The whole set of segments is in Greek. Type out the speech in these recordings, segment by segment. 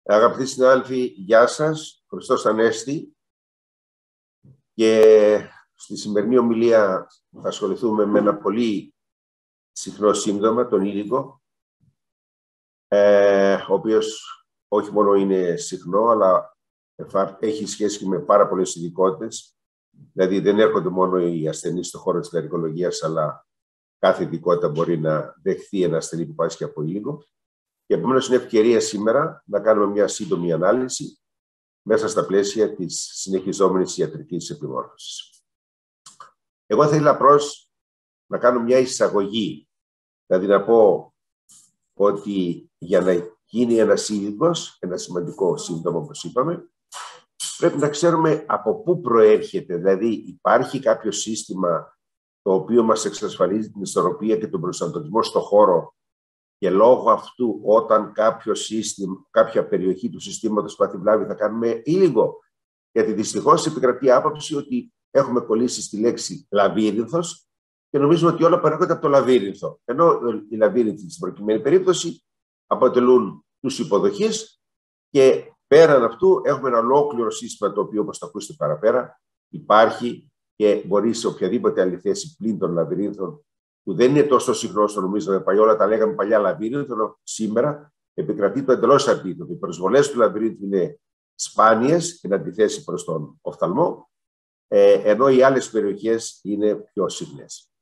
Αγαπητοί συνάδελφοι, γεια σας. Χριστός Ανέστη. Και στη σημερινή ομιλία θα ασχοληθούμε με ένα πολύ συχνό σύμπτωμα, τον ήλικο, ο οποίος όχι μόνο είναι συχνό, αλλά έχει σχέση με πάρα πολλές ειδικότητες. Δηλαδή δεν έρχονται μόνο οι ασθενείς στον χώρο της λαρυγγολογίας, αλλά κάθε ειδικότητα μπορεί να δεχθεί ένα ασθενή που πάσχει από ήλικο. Και επομένως είναι ευκαιρία σήμερα να κάνουμε μια σύντομη ανάλυση μέσα στα πλαίσια της συνεχιζόμενης ιατρικής επιμόρφωσης. Εγώ θα ήθελα απλώς να κάνω μια εισαγωγή, δηλαδή να πω ότι για να γίνει ένας ήλικος, ένα σημαντικό σύμπτωμα όπως είπαμε, πρέπει να ξέρουμε από πού προέρχεται, δηλαδή υπάρχει κάποιο σύστημα το οποίο μας εξασφαλίζει την ισορροπία και τον προσανατολισμό στο χώρο και λόγω αυτού όταν κάποια περιοχή του συστήματος πάθει βλάβη θα κάνουμε ήλικο. Γιατί δυστυχώς επικρατεί άποψη ότι έχουμε κολλήσει στη λέξη λαβύρινθος και νομίζουμε ότι όλα παρέχονται από το λαβύρινθο. Ενώ οι λαβύρινθοι στην προκειμένη περίπτωση αποτελούν τους υποδοχείς και πέραν αυτού έχουμε ένα ολόκληρο σύστημα το οποίο, όπως θα ακούσετε παραπέρα, υπάρχει και μπορεί σε οποιαδήποτε άλλη θέση πλην των λαβυρίνθων, που δεν είναι τόσο συχνό όσο νομίζαμε παλιά, όλα τα λέγαμε παλιά λαβύρινθο, σήμερα επικρατεί το εντελώς αντίθετο. Οι προσβολές του λαβυρίνθου είναι σπάνιες, εν αντιθέσει προς τον οφθαλμό, ενώ οι άλλες περιοχές είναι πιο συχνές.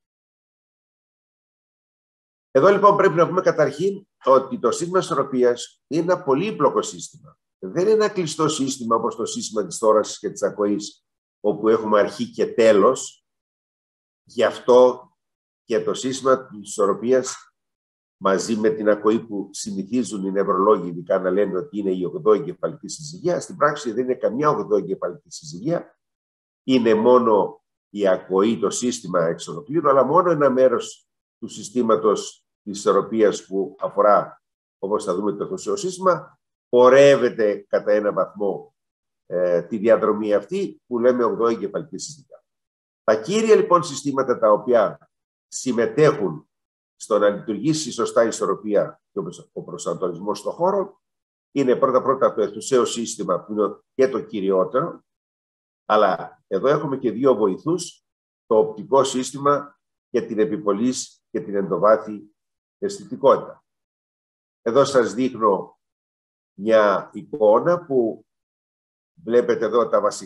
Εδώ λοιπόν πρέπει να πούμε καταρχήν ότι το σύστημα ισορροπίας είναι ένα πολύπλοκο σύστημα. Δεν είναι ένα κλειστό σύστημα όπως το σύστημα της θώρασης και της ακοής, όπου έχουμε αρχή και τέλος. Γι' αυτό και το σύστημα της ισορροπίας μαζί με την ακοή που συνηθίζουν οι νευρολόγοι ειδικά να λένε ότι είναι η 8η εγκεφαλική συζυγία, στην πράξη δεν είναι καμιά 8η εγκεφαλική συζυγία, είναι μόνο η ακοή, το σύστημα εξ ολοκλήρου, αλλά μόνο ένα μέρος του συστήματος της ισορροπίας που αφορά, όπως θα δούμε, το αιχουσαίο σύστημα, πορεύεται κατά ένα βαθμό τη διαδρομή αυτή που λέμε 8η εγκεφαλική συζυγία. Τα κύρια λοιπόν συστήματα τα οποία συμμετέχουν στο να λειτουργήσει σωστά η ισορροπία και ο προσανατολισμός στον χώρο είναι πρώτα-πρώτα το αιχουσαίο σύστημα που είναι και το κυριότερο, αλλά εδώ έχουμε και δύο βοηθούς, το οπτικό σύστημα και την επιπολής και την ενδοβάθη αισθητικότητα. Εδώ σας δείχνω μια εικόνα που βλέπετε εδώ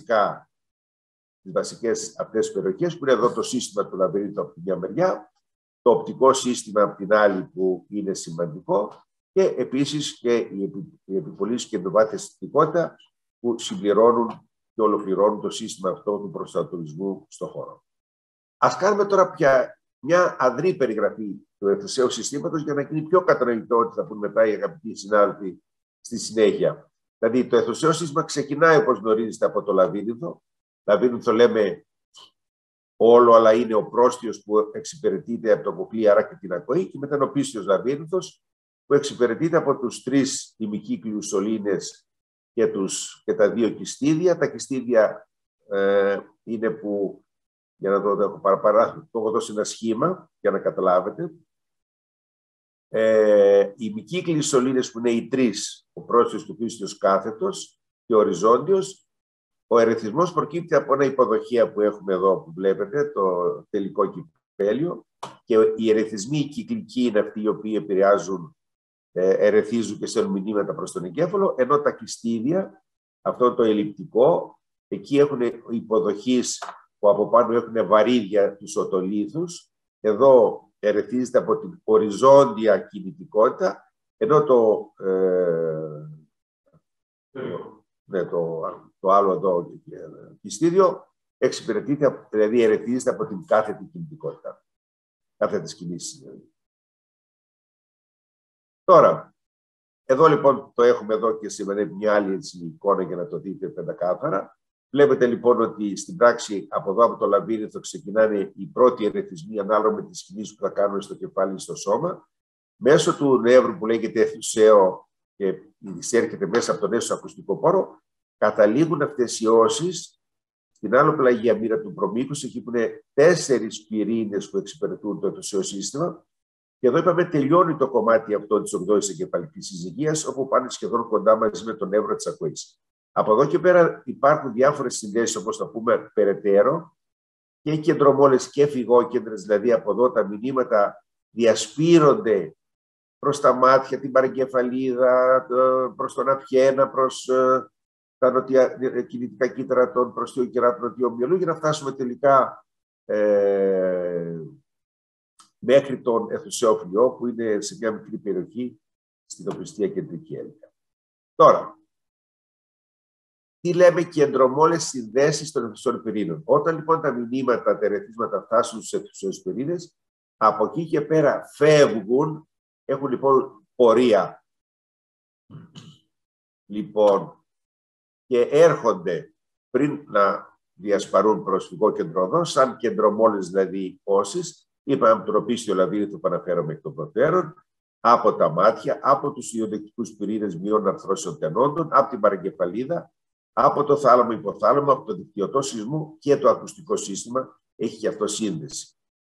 τις βασικές αυτές περιοχές, που είναι εδώ το σύστημα του λαβυρίνθου από τη μια μεριά, το οπτικό σύστημα από την άλλη που είναι σημαντικό και επίσης και η επιπολής και ενδοβάθη αισθητικότητα που συμπληρώνουν και ολοκληρώνουν το σύστημα αυτό του προσανατολισμού στον χώρο. Ας κάνουμε τώρα μια αδρή περιγραφή του αιχουσαίου συστήματος για να γίνει πιο κατανοητό ότι θα πούν μετά οι αγαπητοί συνάδελφοι στη συνέχεια. Δηλαδή το αιχουσαίο σύστημα ξεκινάει, όπως γνωρίζετε, από το λαβύρινθο. Λαβύρινθο λέμε όλο, αλλά είναι ο πρόστιος που εξυπηρετείται από το αποκλή, άρα και την ακοή, και μετά είναι ο πίστιος λαβύρινθος που εξυπηρετείται από τους τρεις ημικύκλιους σωλήνες και τα δύο κυστίδια. Τα κυστίδια είναι που, για να δω, έχω το έχω δώσει ένα σχήμα για να καταλάβετε. Οι ημικύκλιοι σωλήνες που είναι οι τρεις, ο πρόστιος, του πίστιος κάθετος και ο οριζόντιος. Ο ερεθισμός προκύπτει από ένα υποδοχεία που έχουμε εδώ που βλέπετε, το τελικό κυπέλιο, και οι ερεθισμοί κυκλικοί είναι αυτοί οι οποίοι επηρεάζουν, ερεθίζουν και στέλνουν μηνύματα προς τον εγκέφαλο, ενώ τα κυστίδια, αυτό το ελλειπτικό, εκεί έχουν υποδοχείς που από πάνω έχουν βαρύδια τους οτολίθους. Εδώ ερεθίζεται από την οριζόντια κινητικότητα, ενώ το άλλο εδώ κυστίδιο εξυπηρετείται, δηλαδή ερεθίζεται από την κάθετη κινητικότητα. Κάθετες κινήσεις δηλαδή. Τώρα, εδώ λοιπόν το έχουμε εδώ και σήμερα μια άλλη εικόνα για να το δείτε πεντακάθαρα. Βλέπετε λοιπόν ότι στην πράξη από εδώ από το λαβύρινθο ξεκινάνε οι πρώτοι ερεθισμοί ανάλογα με τις κινήσεις που θα κάνουν στο κεφάλι ή στο σώμα. Μέσω του νεύρου που λέγεται αιχουσαίο και εισέρχεται μέσα από τον έσω ακουστικό πόρο, καταλήγουν αυτές οι όσεις στην άλλο πλαγία μοίρα του προμήκους, εκεί που είναι 4 πυρήνες που εξυπηρετούν το αιχουσαίο σύστημα, Και εδώ είπαμε τελειώνει το κομμάτι αυτό της 8ης εγκεφαλικής συζυγίας, όπου πάνε σχεδόν κοντά μαζί με τον νεύρο της ακοής. Από εδώ και πέρα υπάρχουν διάφορες συνδέσεις, όπως θα πούμε περαιτέρω, και κεντρομόλες και φυγόκεντρες, δηλαδή από εδώ τα μηνύματα διασπείρονται προς τα μάτια, την παρεγκεφαλίδα, προς τον αυχένα, προς τα κινητικά κύτταρα των προστίων κεράτων του νοτιού μυαλού, για να φτάσουμε τελικά μέχρι τον αιθουσαίο φλοιό, που είναι σε μια μικρή περιοχή στην οπισθία κεντρική έλικα. Τώρα, τι λέμε κεντρομόλες συνδέσεις των αιθουσαίων πυρήνων. Όταν λοιπόν τα μηνύματα, τα ερεθίσματα φτάσουν στους αιθουσαίους πυρήνες, από εκεί και πέρα φεύγουν, έχουν λοιπόν πορεία. Λοιπόν, και έρχονται πριν να διασπαρούν προς φυγόκεντρο οδό, σαν κεντρομόλες δηλαδή όσεις, είπαμε από τον οπίστιο λαβύρινθο που αναφέρομαι εκ των προτέρων, από τα μάτια, από τους ιοδεκτικούς πυρήνες μειών αρθρώσεων τενόντων, από την παρεγκεφαλίδα, από το θάλαμο υποθάλαμο, από το δικτυωτό σεισμό και το ακουστικό σύστημα έχει και αυτό σύνδεση.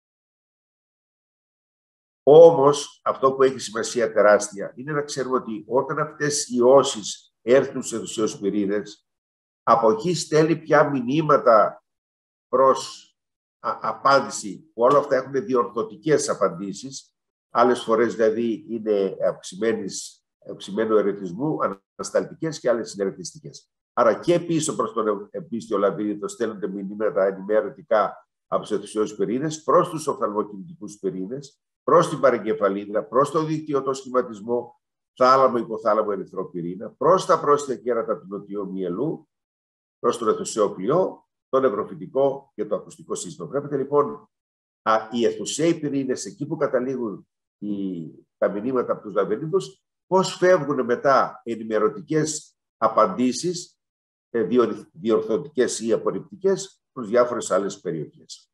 Όμως, αυτό που έχει σημασία τεράστια είναι να ξέρουμε ότι όταν αυτές οι όσεις έρθουν σε αιθουσαίους πυρήνες, από εκεί στέλνει πια μηνύματα προς απάντηση, που όλα αυτά έχουν διορθωτικές απαντήσεις, άλλες φορές δηλαδή είναι αυξημένου ερεθισμού, ανασταλτικές και άλλες συνερεθιστικές. Άρα και πίσω προς τον επίστιο λαβύρινθο στέλνονται μηνύματα ενημερωτικά από τους αιθουσαίους πυρήνες προς τους οφθαλμοκινητικούς πυρήνες, προς την παρεγκεφαλίδα, προς το δικτυωτό σχηματισμό, θάλαμο, υποθάλαμο, ερυθρό πυρήνα, προς τα πρόστια κέρατα του νοτιού μυελού, προς τον αιθουσαίο φλοιό, το νευροφυτικό και το ακουστικό σύστημα. Βλέπετε λοιπόν οι αιθουσαίοι πυρήνες, εκεί που καταλήγουν τα μηνύματα από τους λαβυρίνθους, πώς φεύγουν μετά ενημερωτικές απαντήσεις, διορθωτικές ή απορριπτικές, προς διάφορες άλλες περιοχές.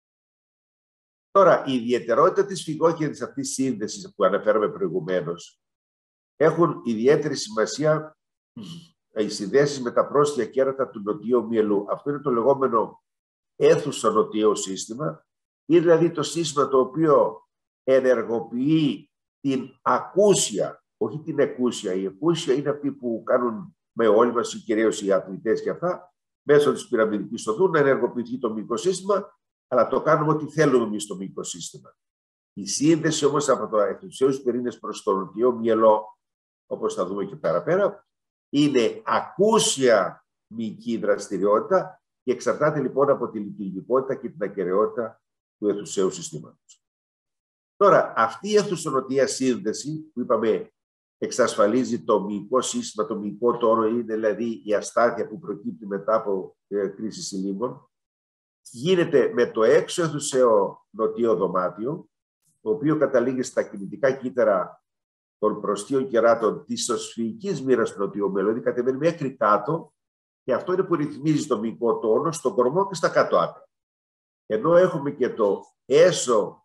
Τώρα, η ιδιαιτερότητα της φυγόκεντρης αυτής της σύνδεσης που αναφέραμε προηγουμένως, έχουν ιδιαίτερη σημασία οι συνδέσεις με τα πρόστια κέρατα του νοτιού μυελού. Αυτό είναι το λεγόμενο αίθουσο νοτιαίο σύστημα, είναι δηλαδή το σύστημα το οποίο ενεργοποιεί την ακούσια, όχι την εκούσια. Η εκούσια είναι αυτοί που κάνουν με όλοι μας, κυρίως οι αθλητές και αυτά, μέσω της πυραμιδικής οδού να ενεργοποιηθεί το μυϊκό σύστημα, αλλά το κάνουμε ό,τι θέλουμε εμείς στο μυϊκό σύστημα. Η σύνδεση όμως από το αιθουσαίους πυρήνες προς το νοτιό μυελό, όπως θα δούμε και παραπέρα, είναι ακούσια μυϊκή δραστηριότητα και εξαρτάται λοιπόν από τη λειτουργικότητα και την ακεραιότητα του αιθουσαίου συστήματος. Τώρα, αυτή η αιθουσονοτία σύνδεση που είπαμε εξασφαλίζει το μυϊκό σύστημα, το μυϊκό τόνο, είναι δηλαδή η αστάθεια που προκύπτει μετά από κρίση συλλήβων, γίνεται με το έξω αιθουσαίο νοτιό δωμάτιο, το οποίο καταλήγει στα κινητικά κύτταρα των προστίων κεράτων της ισοσφυγικής μοίρας του νοτιού μυελού, δηλαδή κατεβαίνει μέχρι κάτω, και αυτό είναι που ρυθμίζει το μυϊκό τόνο στον κορμό και στα κάτω άκρα. Ενώ έχουμε και το έσω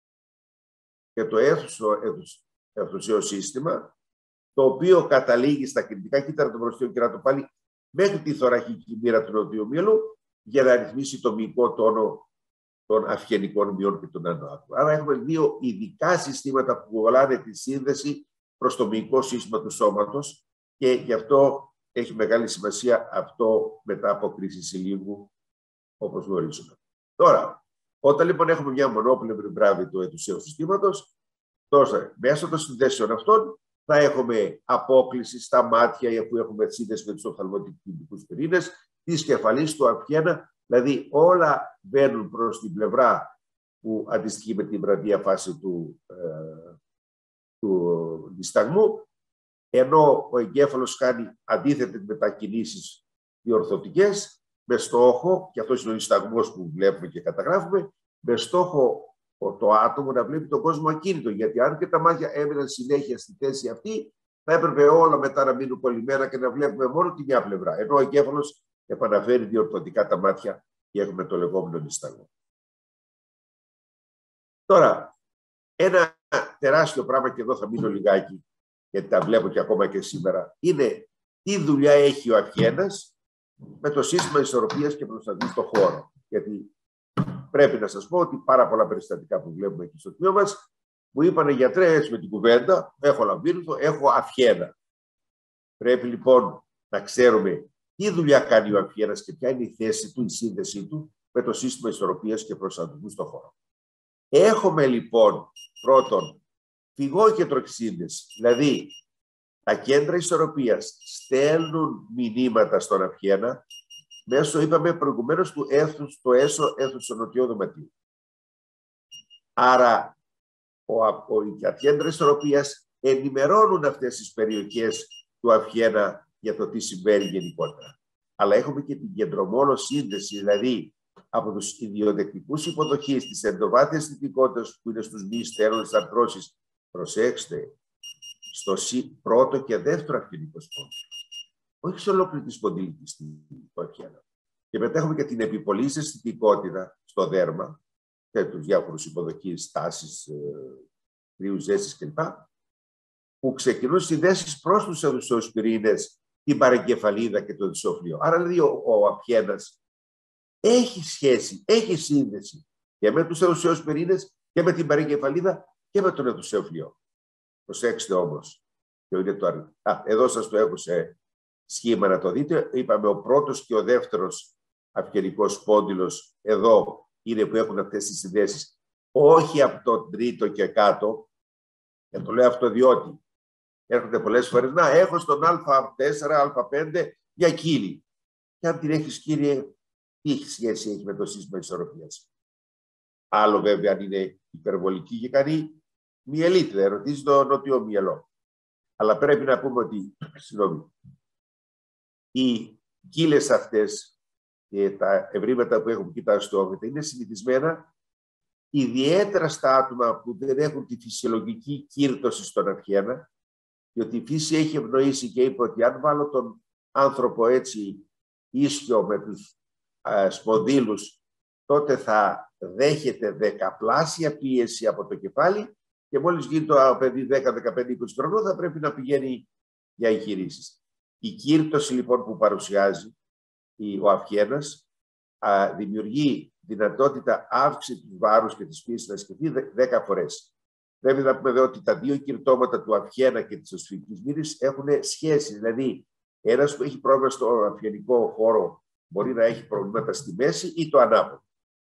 και το αιθουσαίο σύστημα, το οποίο καταλήγει στα κινητικά κύτταρα των προστίων κεράτων πάλι μέχρι τη θωρακική μοίρα του νοτιού μυελού, για να ρυθμίσει το μυϊκό τόνο των αυγενικών μειών και των ανοάτων. Άρα έχουμε δύο ειδικά συστήματα που βολάνε τη σύνδεση προς το μυϊκό σύστημα του σώματος και γι' αυτό έχει μεγάλη σημασία αυτό μετά από κρίση συλλήβου, όπως γνωρίζουμε. Τώρα, όταν λοιπόν έχουμε μια μονόπλευρη μπράβη του αιθουσαίου συστήματος, τότε μέσω των συνδέσεων αυτών θα έχουμε απόκληση στα μάτια, αφού έχουμε σύνδεση με τους οφθαλμοκινητικούς πυρήνες, της κεφαλής, του αυχένα, δηλαδή όλα μπαίνουν προς την πλευρά που αντιστοιχεί με την βραδία φάση του δισταγμού, ενώ ο εγκέφαλος κάνει αντίθετες μετακινήσεις διορθωτικές, με στόχο, και αυτός είναι ο δισταγμός που βλέπουμε και καταγράφουμε, με στόχο το άτομο να βλέπει τον κόσμο ακίνητο. Γιατί αν και τα μάτια έμειναν συνέχεια στη θέση αυτή, θα έπρεπε όλα μετά να μείνουν κολλημένα και να βλέπουμε μόνο τη μια πλευρά. Ενώ ο εγκέφαλος επαναφέρει διορθωτικά τα μάτια και έχουμε το λεγόμενο δισταγμό. Τώρα, ένα τεράστιο πράγμα, και εδώ θα μείνω λιγάκι, γιατί τα βλέπω και ακόμα και σήμερα, είναι τι δουλειά έχει ο αυχένας με το σύστημα ισορροπίας και προστατεύει στον χώρο. Γιατί πρέπει να σας πω ότι πάρα πολλά περιστατικά που βλέπουμε εκεί στο τμήμα μας Μου είπανε γιατρέ, έτσι με την κουβέντα, έχω λαμπύρινθο, έχω αφιένα. Πρέπει λοιπόν να ξέρουμε τι δουλειά κάνει ο αφιένας και ποια είναι η θέση του, η σύνδεσή του με το σύστημα ισορροπίας και προσανατολισμού στον χώρο. Έχουμε λοιπόν πρώτον φυγό και τροχυσύνδεση, δηλαδή τα κέντρα ισορροπίας στέλνουν μηνύματα στον αφιένα μέσω, είπαμε προηγουμένως, του έθνους, το έσω έθνους στο νοτιό δωματίου. Άρα τα κέντρα ισορροπίας ενημερώνουν αυτές τις περιοχές του αφιένα για το τι συμβαίνει γενικότερα. Αλλά έχουμε και την κεντρομόλο σύνδεση, δηλαδή από τους ιδιοδεκτικούς υποδοχείς της εντοβάθειας θετικότητας που είναι στους μυς, στέρνων, αρθρώσεις. Προσέξτε, στο πρώτο και δεύτερο αφιενικό σπόνδυλο. Όχι σε ολόκληρη τη σπονδυλική στην αφιένα. Και μετά έχουμε και την επιπολής αισθητικότητα στο δέρμα και τους διάφορους υποδοχείς, τάσεις, κρύους, ζέστης κλπ. Που ξεκινούν συνδέσεις προς τους εδουσιώους πυρήνες, την παρεγκεφαλίδα και το δυσόφλιο. Άρα δηλαδή ο αφιένας έχει σχέση, έχει σύνδεση και με τους εδουσιώους πυρήνες και με την παρεγκεφαλίδα και με τον εδουσιόφλιο. Προσέξτε όμως, ποιο είναι το αριθμό. Εδώ σας το έχω σε σχήμα να το δείτε. Είπαμε ο πρώτος και ο δεύτερος αφιενικός σπόνδυλος εδώ είναι που έχουν αυτές τις συνδέσεις. Όχι από το τρίτο και κάτω. Και το λέω αυτό διότι έρχονται πολλές φορές. Να, έχω στον Α4, Α5 για κύλη. Και αν την έχεις, κύριε, τι σχέση έχει με το σύστημα ισορροπίας. Άλλο βέβαια αν είναι υπερβολική και κάνει μυελίτιδα, ερωτήσει το νότιο μυελό. Αλλά πρέπει να πούμε ότι, συγγνώμη, οι κύλες αυτές και τα ευρήματα που έχουμε κοιτάξει στο όφητα είναι συνηθισμένα ιδιαίτερα στα άτομα που δεν έχουν τη φυσιολογική κύρτωση στον αφιένα, διότι η φύση έχει ευνοήσει και είπε ότι αν βάλω τον άνθρωπο έτσι ίσιο με τους σπονδύλους, τότε θα δέχεται δεκαπλάσια πίεση από το κεφάλι και μόλις γίνει το παιδί 10-15-20 χρονών θα πρέπει να πηγαίνει για εγχειρήσεις. Η κύρτωση λοιπόν που παρουσιάζει ο αφιένας δημιουργεί δυνατότητα αύξηση του βάρους και της πίεσης να σκεφτεί 10 φορές. Πρέπει να πούμε εδώ ότι τα δύο κυρτώματα του αφιένα και της οσφυγικής μύρης έχουν σχέση. Δηλαδή, ένας που έχει πρόβλημα στο αφιενικό χώρο μπορεί να έχει προβλήματα στη μέση ή το ανάποδο.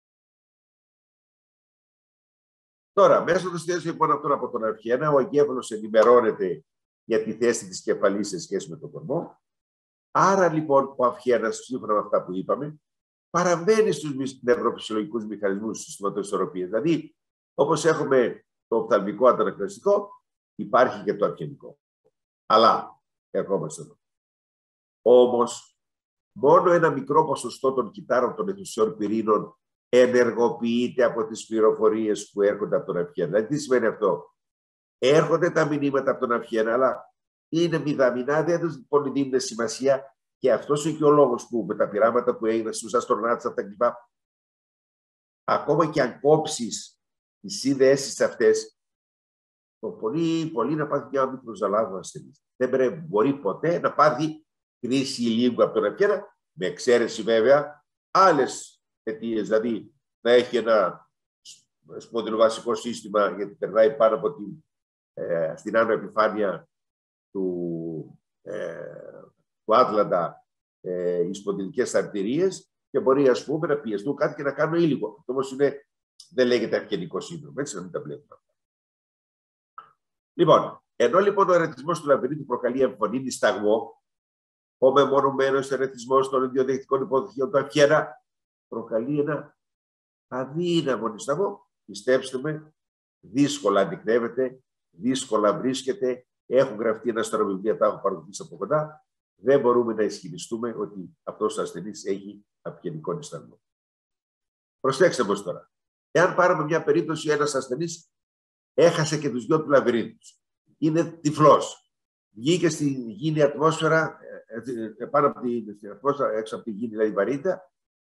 Τώρα, μέσα στο σχέδιο λοιπόν αυτόν από τον αφιένα, ο εγκέφαλος ενημερώνεται για τη θέση της κεφαλής σε σχέση με τον κορμό. Άρα λοιπόν ο αφιένας, σύμφωνα με αυτά που είπαμε, παραβαίνει στους νευροφυσιολογικούς μηχανισμούς του συστήματος ισορροπίας. Δηλαδή, όπως έχουμε το οφθαλμικό αντανακλαστικό, υπάρχει και το αφιενικό. Αλλά, ερχόμαστε εδώ. Όμως, μόνο ένα μικρό ποσοστό των κυτάρων των αιθουσιών πυρήνων ενεργοποιείται από τις πληροφορίες που έρχονται από τον αφιένα. Δηλαδή, τι σημαίνει αυτό? Έρχονται τα μηνύματα από τον αφιένα, αλλά είναι μηδαμινά, δεν τους πολύ δίνουν σημασία. Και αυτός είναι και ο λόγος που με τα πειράματα που έγιναν στους αστροναύτες αυτά κλπ. Ακόμα και αν κόψεις τις συνδέσεις αυτές, το πολύ να πάθει μια μικροζαλάδο ασθενής. Δεν μπορεί ποτέ να πάθει κρίση ηλίου από τον αφιένα, με εξαίρεση βέβαια άλλες αιτίες. Δηλαδή να έχει ένα σπονδυλοβασικό σύστημα, γιατί περνάει πάνω από στην άνω επιφάνεια του άτλαντα οι σπονδυλικές αρτηρίες και μπορεί ας πούμε να πιεστούν κάτι και να κάνουν ήλικο. Αυτό όμως δεν λέγεται αφιενικό σύνδρομο, έτσι να μην τα βλέπουμε αυτά. Λοιπόν, ενώ λοιπόν ο ερεθισμός του λαβυρίνθου προκαλεί εμφωνή νησταγμό, ο μεμονωμένος ερεθισμός των ιδιοδεκτικών υποδοχείων του αφιένα προκαλεί ένα αδύναμο νησταγμό. Πιστέψτε με, δύσκολα αντικνεύεται, δύσκολα βρίσκεται. Έχουν γραφτεί ένα στα βιβλία, τα έχω παρακολουθήσει από κοντά. Δεν μπορούμε να ισχυριστούμε ότι αυτός ο ασθενής έχει αφιενικό νησταγμό. Προσέξτε όμως τώρα. Εάν πάρουμε μια περίπτωση, ένας ασθενής έχασε και τους δυο του λαβυρίνθους. Είναι τυφλός. Βγήκε στην γήινη ατμόσφαιρα, πάνω από την ατμόσφαιρα, έξω από τη γήινη δηλαδή βαρύτητα,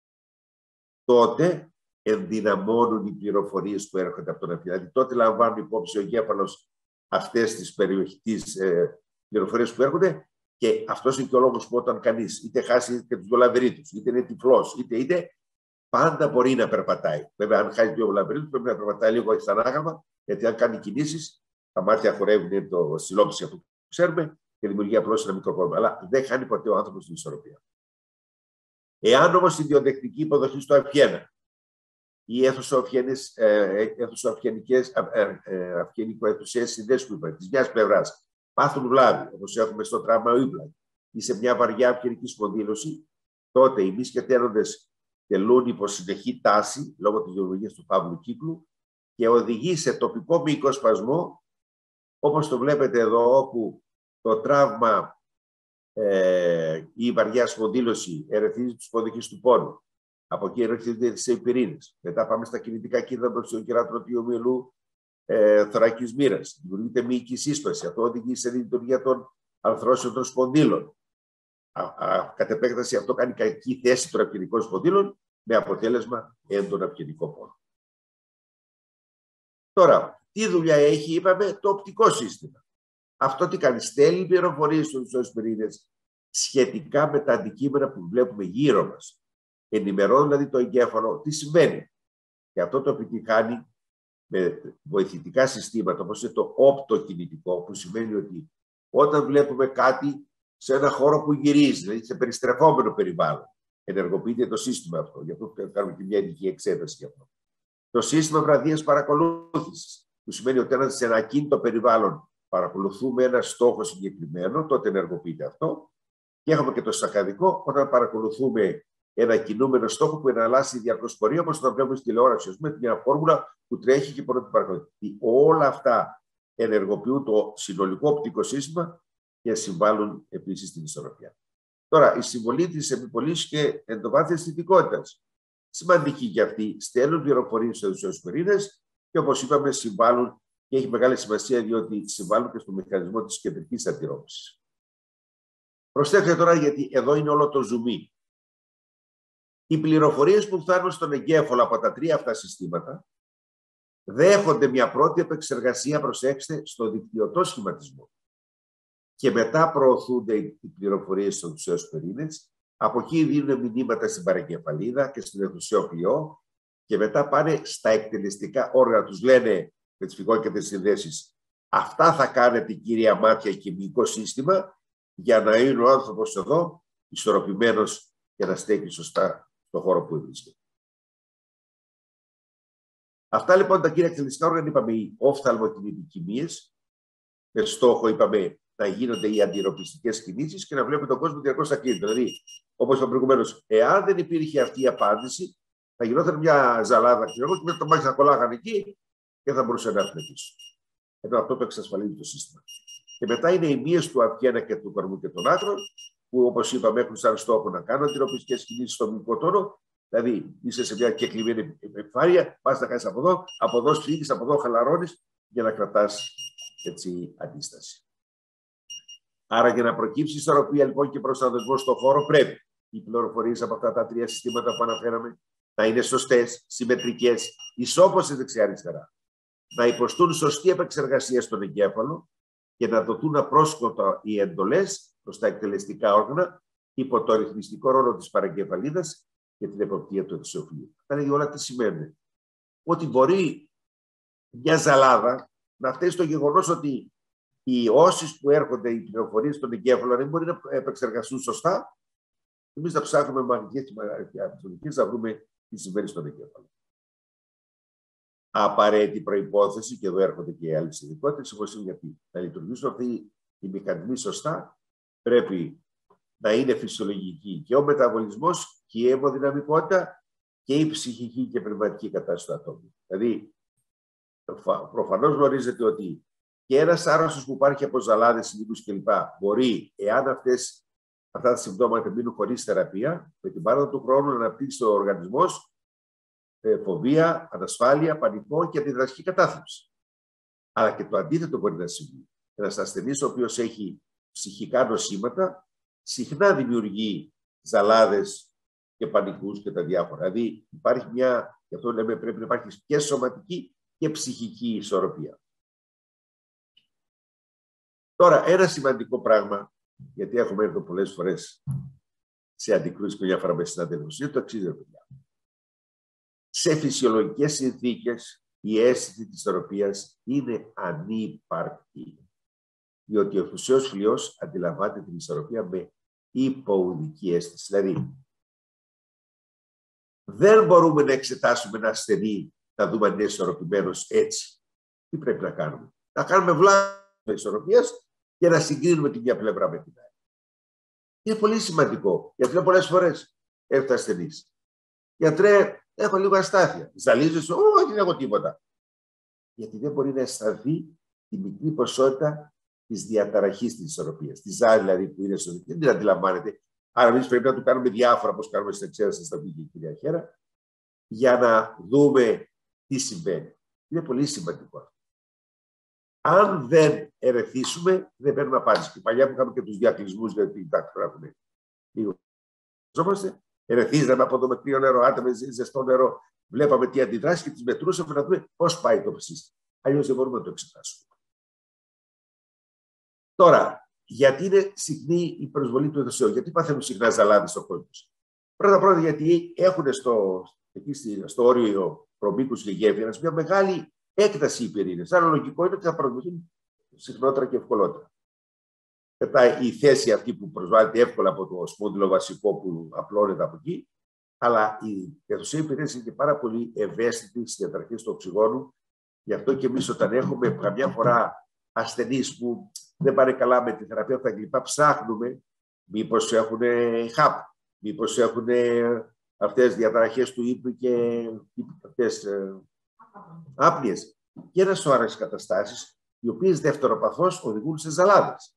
τότε ενδυναμώνουν οι πληροφορίες που έρχονται από τον αφιένα. Δηλαδή τότε λαμβάνουν υπόψη ο εγκέφαλος αυτές τις περιοχές πληροφορίες που έρχονται. Και αυτός είναι και ο λόγος που όταν κανείς είτε χάσει και τους δυο λαβυρίνθους, είτε είναι τυφλός, είτε πάντα μπορεί να περπατάει. Βέβαια, αν χάσει δύο λαβυρίνθους, πρέπει να περπατάει λίγο στα ανάγαλμα, Γιατί αν κάνει κινήσεις, τα μάτια χορεύουν το συλλόψη αυτό που ξέρουμε και δημιουργεί απλώς ένα μικρό πρόβλημα. Αλλά δεν χάνει ποτέ ο άνθρωπος την ισορροπία. Εάν όμως η διοδεκτική υποδοχή στο αυγένα ή αυγενικοαίθουσες συνδέσεις που είπαμε, της μιας πλευράς, πάθουν βλάβη, όπως έχουμε στο τραύμα Whiplash, ή σε μια βαριά αυγενική σπονδύλωση, τότε οι μη σχετέροντες τελούν υπό συνεχή τάση, λόγω της δημιουργίας του φαύλου κύκλου, και οδηγεί σε τοπικό μυϊκοσπασμό, όπως το βλέπετε εδώ, όπου το τραύμα ή η βαριά σπονδύλωση ερεθίζει τους υποδοχείς του πόνου. Από εκεί ερεθίζονται σε πυρήνες. Μετά πάμε στα κινητικά κίνδυνα μπροστιοκεράτρωτου ομιλού θωρακής μοίρας. Δημιουργείται μυϊκή σύσπαση. Αυτό οδηγεί σε λειτουργία των αρθρώσεων των σπονδύλων. Κατ' επέκταση, αυτό κάνει κακή θέση των αυγενικών σπονδύλων με αποτέλεσμα έντονο αυγενικό πόνο. Τώρα, τι δουλειά έχει, είπαμε, το οπτικό σύστημα. Αυτό τι κάνει, στέλνει πληροφορίες στους πυρήνες σχετικά με τα αντικείμενα που βλέπουμε γύρω μας. Ενημερώνει δηλαδή το εγκέφαλο τι συμβαίνει. Και αυτό το επιτυχάνει με βοηθητικά συστήματα, όπως είναι το όπτοκινητικό, που σημαίνει ότι όταν βλέπουμε κάτι σε ένα χώρο που γυρίζει, δηλαδή σε περιστρεφόμενο περιβάλλον, ενεργοποιείται το σύστημα αυτό. Γι' αυτό κάνουμε και μια ειδική εξέταση γι' αυτό. Το σύστημα βραδίας παρακολούθησης, που σημαίνει ότι σε ένα ακίνητο περιβάλλον παρακολουθούμε ένα στόχο συγκεκριμένο, τότε ενεργοποιείται αυτό. Και έχουμε και το στακαδικό, όταν παρακολουθούμε ένα κινούμενο στόχο που εναλλάσσει διαρκώς πορεία, όπως όταν βλέπουμε στη τηλεόραση, με μια φόρμουλα που τρέχει και μπορεί να την παρακολουθεί. Όλα αυτά ενεργοποιούν το συνολικό οπτικό σύστημα και συμβάλλουν επίσης στην ισορροπία. Τώρα, η συμβολή της επιπολής και εντοβάθειας θετικότητας. Σημαντική και αυτή. Στέλνουν πληροφορίες στους πυρήνες και, όπως είπαμε, συμβάλλουν και έχει μεγάλη σημασία διότι συμβάλλουν και στο μηχανισμό της κεντρικής αντιρρόπησης. Προσθέστε τώρα, γιατί εδώ είναι όλο το ζουμί. Οι πληροφορίες που φτάνουν στον εγκέφαλο από τα τρία αυτά συστήματα δέχονται μια πρώτη επεξεργασία, προσέξτε, στο δικτυωτό σχηματισμό. Και μετά προωθούνται οι πληροφορίες στους ουσιαίους πυρήνες. Από εκεί δίνουν μηνύματα στην παρεγκεφαλίδα και στην αιθουσαίο κλειό και μετά πάνε στα εκτελεστικά όργανα. Τους λένε με τις φυγόκεντρες συνδέσεις, αυτά θα κάνετε κύρια μάτια και μυϊκό σύστημα για να είναι ο άνθρωπος εδώ ισορροπημένος και να στέκει σωστά στον χώρο που βρίσκεται. Αυτά λοιπόν τα κύρια εκτελεστικά όργανα, είπαμε, οι οφθαλμοκινητικημίες, με στόχο, είπαμε, να γίνονται οι αντιρροπιστικές κινήσεις και να βλέπουμε τον κόσμο διαρκώς στα κίνητρα. Δηλαδή, όπως είπα προηγουμένως, εάν δεν υπήρχε αυτή η απάντηση, θα γινόταν μια ζαλάδα και μετά το μάχη θα κολλάγανε εκεί και θα μπορούσε να έρθουν πίσω. Ενώ αυτό το εξασφαλίζει το σύστημα. Και μετά είναι οι μύες του αυγένα και του κορμού και των άκρων, που όπως είπαμε έχουν σαν στόχο να κάνουν αντιρροπιστικές κινήσεις στο μυϊκό τόνο. Δηλαδή, είσαι σε μια κεκλειμένη επιφάνεια, πας να κάνεις από εδώ σφίγγεις, από εδώ χαλαρώνεις για να κρατάς έτσι αντίσταση. Άρα, για να προκύψει ισορροπία λοιπόν και προσανατολισμό στον χώρο, πρέπει οι πληροφορίες από αυτά τα τρία συστήματα που αναφέραμε να είναι σωστές, συμμετρικές, ισόπωσες δεξιά-αριστερά, να υποστούν σωστή επεξεργασία στον εγκέφαλο και να δοθούν απρόσκοπτα οι εντολές προς τα εκτελεστικά όργανα υπό το ρυθμιστικό ρόλο της παρεγκεφαλίδας και την εποπτεία του αιθουσιοφυλίου. Αυτά είναι όλα τι σημαίνουν. Ότι μπορεί μια ζαλάδα να φταίει στο γεγονός ότι οι όσεις που έρχονται, οι πληροφορίες στον εγκέφαλο, δεν μπορεί να επεξεργαστούν σωστά. Εμείς θα ψάχνουμε μαγνητικές να βρούμε τι συμβαίνει στον εγκέφαλο. Απαραίτητη προϋπόθεση, και εδώ έρχονται και οι άλλες ειδικότητες, όπως είναι γιατί να λειτουργήσουν αυτοί οι μηχανισμοί σωστά, πρέπει να είναι φυσιολογική και ο μεταβολισμός και η αιμοδυναμικότητα και η ψυχική και πνευματική κατάσταση του ατόμου. Δηλαδή, προφανώς γνωρίζετε ότι και ένας άρρωστος που υπάρχει από ζαλάδες, συνήθους κλπ. Μπορεί, εάν αυτά τα συμπτώματα μείνουν χωρίς θεραπεία, με την πάροδο του χρόνου να αναπτύξει ο οργανισμός φοβία, ανασφάλεια, πανικό και αντιδραστική κατάθλιψη. Αλλά και το αντίθετο μπορεί να συμβεί. Ένας ασθενής ο οποίος έχει ψυχικά νοσήματα, συχνά δημιουργεί ζαλάδες και πανικούς και τα διάφορα. Δηλαδή υπάρχει μια, γι' αυτό λέμε πρέπει να υπάρχει και σωματική και ψυχική ισορροπία. Τώρα, ένα σημαντικό πράγμα, γιατί έχουμε έρθει πολλές φορές σε αντικρούσεις και μια φορά με συναδέλφους, είναι το εξής, παιδιά. Σε φυσιολογικές συνθήκες, η αίσθηση της ισορροπίας είναι ανύπαρκτη. Διότι ο ευθουσαίος φλοιός αντιλαμβάνεται την ισορροπία με υποουδική αίσθηση. Δηλαδή, δεν μπορούμε να εξετάσουμε ένα ασθενή, να δούμε αν είναι ισορροπημένος έτσι. Τι πρέπει να κάνουμε? Να κάνουμε βλάβη ισορροπίας και να συγκρίνουμε τη μια πλευρά με την άλλη. Είναι πολύ σημαντικό, γιατί λέω πολλές φορές έρχεται ασθενής. Γιατρέ, έχω λίγο αστάθεια. Ζαλίζεσαι? Όχι, δεν έχω τίποτα. Γιατί δεν μπορεί να αισθανθεί τη μικρή ποσότητα της διαταραχής της ισορροπίας. Τη ζάλη δηλαδή που είναι στο δίκτυο. Δεν την αντιλαμβάνεται. Άρα, εμείς πρέπει να του κάνουμε διάφορα, όπως κάνουμε στην εξαίρεση στα βγήκε η κυρία Χέρα, για να δούμε τι συμβαίνει. Είναι πολύ σημαντικό αυτό. Αν δεν ερεθίσουμε, δεν παίρνουμε απάντηση. Και παλιά που είχαμε και τους διακλεισμούς, γιατί τα γράφουμε λίγο. Ερεθίζαμε από εδώ με κρύο νερό, άντε με ζεστό νερό. Βλέπαμε τι αντιδράσεις και τις μετρούσαμε να δούμε πώς πάει το σύστημα. Αλλιώς δεν μπορούμε να το εξετάσουμε. Τώρα, γιατί είναι συχνή η προσβολή του ευθουσαίου, γιατί παθαίνουν συχνά ζαλάδες στον κόσμο. Πρώτα, γιατί έχουν στο όριο προμήκους και γέφυρας μια μεγάλη έκταση οι πυρήνες. Άρα, λογικό είναι ότι θα προσβολούν συχνότερα και ευκολότερα. Μετά η θέση αυτή που προσβάλλεται εύκολα από το σπόνδυλο βασικό που απλώνεται από εκεί, αλλά η ευθουσαίοι πυρήνες είναι και πάρα πολύ ευαίσθητοι στις διαταραχές του οξυγόνου. Γι' αυτό και εμείς όταν έχουμε καμιά φορά ασθενείς που δεν πάνε καλά με τη θεραπεία από τα γλυπά, ψάχνουμε μήπως έχουν ΧΑΠ, μήπως έχουν αυτές τις διαταραχές του ύπνου και αυτές άπνοιες. Και ένα σώρας καταστάσεις, οι οποίες δευτεροπαθώς οδηγούν σε ζαλάδες.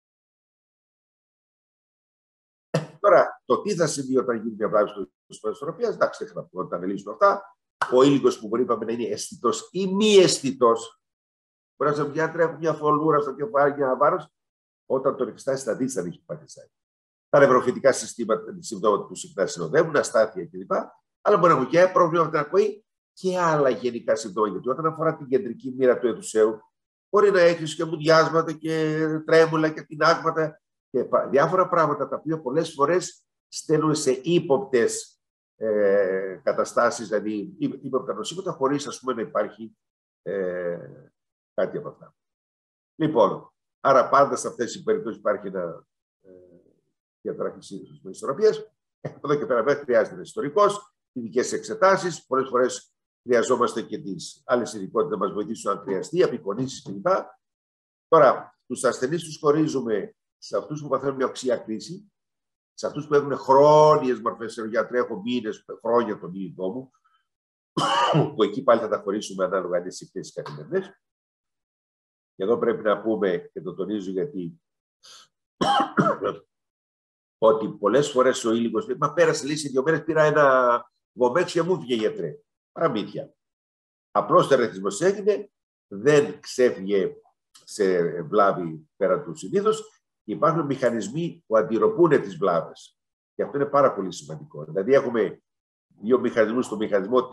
Τώρα, το τι θα συμβεί όταν γίνει μια βλάβη της ισορροπίας, εντάξει, δεν θα τα αναλύσουμε αυτά. Ο ήλικος που μπορεί να είναι αισθητός ή μη αισθητός. Μπορεί να σε πει: έχω μια φωλούρα στο κεφάλι, μια βάρος, όταν τον εξετάσει θα δει αν έχει παθησάει. Τα νευροφυτικά συμπτώματα που συχνά συνοδεύουν, αστάθεια κλπ. Αλλά μπορεί να έχουν και πρόβλημα με την ακοή και άλλα γενικά συμπτώματα. Γιατί όταν αφορά την κεντρική μοίρα του ευθουσαίου, μπορεί να έχει και μουδιάσματα και τρέμουλα και τινάγματα και διάφορα πράγματα τα οποία πολλές φορές στέλνουν σε ύποπτες καταστάσεις, δηλαδή ύποπτα νοσήματα, χωρίς ας πούμε να υπάρχει κάτι από αυτά. Λοιπόν, άρα πάντα σε αυτές τις περιπτώσεις υπάρχει ένα διαταραχή της ισορροπίας. Από εδώ και πέρα δεν χρειάζεται ένα ιστορικός, ειδικές εξετάσεις. Πολλές φορές χρειαζόμαστε και τις άλλες ειδικότητες να μας βοηθήσουν αν χρειαστεί, απεικονίσεις κλπ. Τώρα, τους ασθενείς τους χωρίζουμε σε αυτούς που παθαίνουν μια οξία κρίση, σε αυτούς που έχουν χρόνιες μορφές, γιατρέ, έχω μήνες, χρόνια τον ίδιο μου, που εκεί πάλι θα τα χωρίσουμε ανάλογα αν είναι συχνές καθημερινές. Και εδώ πρέπει να πούμε, και το τονίζω γιατί, ότι πολλές φορές ο ήλικος λέει: μα πέρασε λύση 2 μέρες, πήρα ένα γομέξ και μου βγήκε γιατρέ. Παραμύθια. Απλώς το ερεθισμός έγινε, δεν ξέφυγε σε βλάβη πέρα του συνήθως. Υπάρχουν μηχανισμοί που αντιρροπούν τις βλάβες. Και αυτό είναι πάρα πολύ σημαντικό. Δηλαδή, έχουμε 2 μηχανισμούς. Το μηχανισμό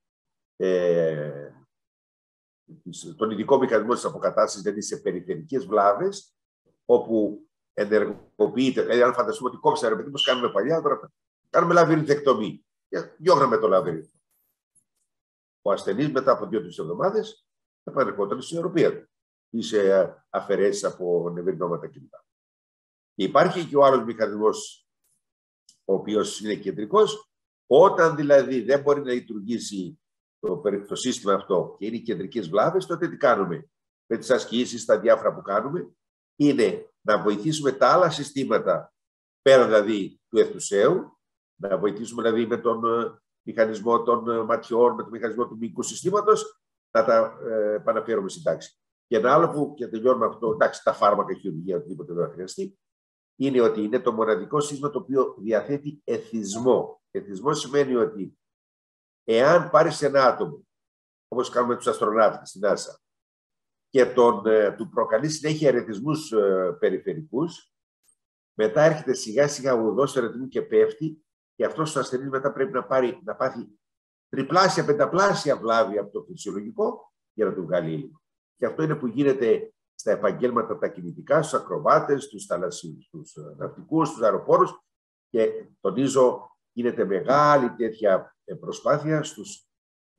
τον ειδικό μηχανισμό της αποκατάστασης, δηλαδή σε περιφερικές βλάβες, όπου ενεργοποιείται. Δηλαδή, αν φανταστούμε ότι κόψαμε, παιδί, όπως κάνουμε παλιά, τώρα κάνουμε λαβυρινθεκτομή. Διώχναμε το λαβύρινθο. Ο ασθενής μετά από 2-3 εβδομάδες θα επανερχόταν στην ισορροπία του ή σε αφαιρέσεις από νευρινόματα κλπ. Και υπάρχει και ο άλλος μηχανισμός, ο οποίος είναι κεντρικός. Όταν δηλαδή δεν μπορεί να λειτουργήσει το σύστημα αυτό και είναι κεντρικές βλάβες, τότε τι κάνουμε? Με τις ασκήσεις, τα διάφορα που κάνουμε, είναι να βοηθήσουμε τα άλλα συστήματα, πέρα δηλαδή του ευθουσαίου, να βοηθήσουμε δηλαδή με τον μηχανισμό των ματιών, με τον μηχανισμό του μυϊκού συστήματος, να τα επαναφέρουμε στην τάξη. Και ένα άλλο που, και τελειώνουμε αυτό, εντάξει, τα φάρμακα, χειρουργία, οτιδήποτε δεν θα χρειαστεί, είναι ότι είναι το μοναδικό σύστημα το οποίο διαθέτει εθισμό. Εθισμό σημαίνει ότι εάν πάρεις ένα άτομο, όπως κάνουμε τους αστροναύτες στην NASA, και του προκαλεί συνέχεια ερεθισμούς περιφερικούς, μετά έρχεται σιγά σιγά ο οδός ερεθισμού και πέφτει, και αυτός ο ασθενής μετά πρέπει να πάθει τριπλάσια, πενταπλάσια βλάβη από το φυσιολογικό για να του βγάλει ήλιο. Και αυτό είναι που γίνεται στα επαγγέλματα τα κινητικά, στους ακροβάτες, στους θαλασσίους, στους ναυτικούς, στους αεροπόρους, και τονίζω, γίνεται μεγάλη τέτοια προσπάθεια στους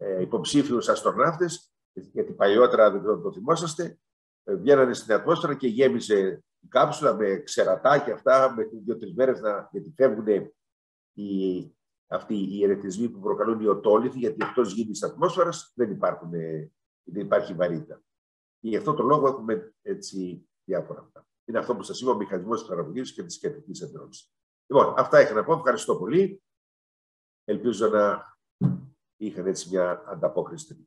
υποψήφιους αστροναύτες, γιατί παλιότερα, δεν το θυμόσαστε, βγαίνανε στην ατμόσφαιρα και γέμιζε η κάψουλα με ξερατάκια αυτά, με 2-3 μέρες, γιατί φεύγουν αυτοί οι ερεθισμοί που προκαλούν οι οτόλιθοι, γιατί εκτός γύμνης ατμόσφαιρας δεν υπάρχει βαρύτητα. Και γι' αυτό το λόγο έχουμε έτσι διάφορα αυτά. Είναι αυτό που σας είπα, ο μηχανισμός της παραγωγής και της σχετικής εντρώνησης. Λοιπόν, αυτά είχα να πω. Ευχαριστώ πολύ. Ελπίζω να είχαν έτσι μια ανταπόκριση.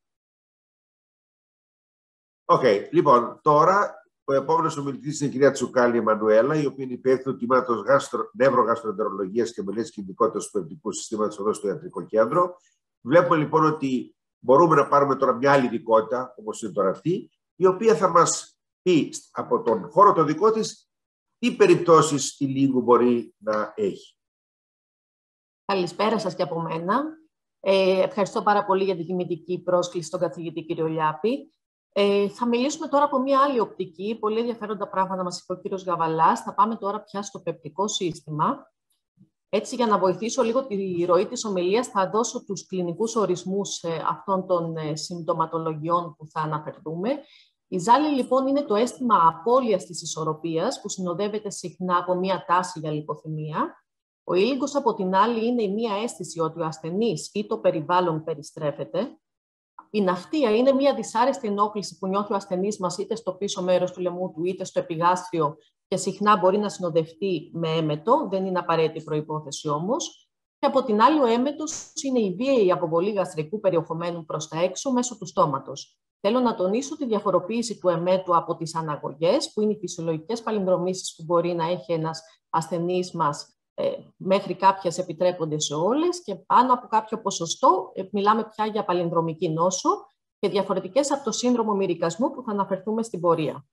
Λοιπόν, τώρα ο επόμενος ομιλητής είναι η κυρία Τσουκάλη Εμμανουέλα, η οποία είναι υπεύθυνη του τμήματος νευρογαστροεντερολογίας και μελέτης κινητικότητας του πεπτικού συστήματος εδώ στο Ιατρικό Κέντρο. Βλέπουμε λοιπόν ότι μπορούμε να πάρουμε τώρα μια άλλη ειδικότητα, όπως είναι τώρα αυτή, η οποία θα μας πει από τον χώρο το δικό της τι περιπτώσεις η λίγου μπορεί να έχει. Καλησπέρα σας και από μένα. Ευχαριστώ πάρα πολύ για την τιμητική πρόσκληση στον καθηγητή κύριο Λιάπη. Θα μιλήσουμε τώρα από μια άλλη οπτική, πολύ ενδιαφέροντα πράγματα μας είπε ο κύριος Γαβαλάς. Θα πάμε τώρα πια στο πεπτικό σύστημα. Έτσι, για να βοηθήσω λίγο τη ροή της ομιλίας, θα δώσω τους κλινικούς ορισμούς αυτών των συμπτωματολογιών που θα αναφερθούμε. Η ζάλη, λοιπόν, είναι το αίσθημα απώλειας της ισορροπίας, που συνοδεύεται συχνά από μια τάση για λιποθυμία. Ο ήλιγκος, από την άλλη, είναι μια αίσθηση ότι ο ασθενής ή το περιβάλλον περιστρέφεται. Η ναυτία είναι μια δυσάρεστη ενόχληση που νιώθει ο ασθενής μας είτε στο πίσω μέρος του λαιμού του είτε στο επιγάστριο και συχνά μπορεί να συνοδευτεί με έμετο, δεν είναι απαραίτητη προϋπόθεση όμως. Και από την άλλη, ο έμετος είναι η βίαιη αποβολή γαστρικού περιεχομένου προς τα έξω μέσω του στόματος. Θέλω να τονίσω τη διαφοροποίηση του εμέτου από τις αναγωγές, που είναι οι φυσιολογικές παλινδρομήσεις που μπορεί να έχει ένας ασθενής μας. Μέχρι κάποιες επιτρέπονται σε όλες και πάνω από κάποιο ποσοστό μιλάμε πια για παλινδρομική νόσο και διαφορετικές από το σύνδρομο μυρικασμού που θα αναφερθούμε στην πορεία.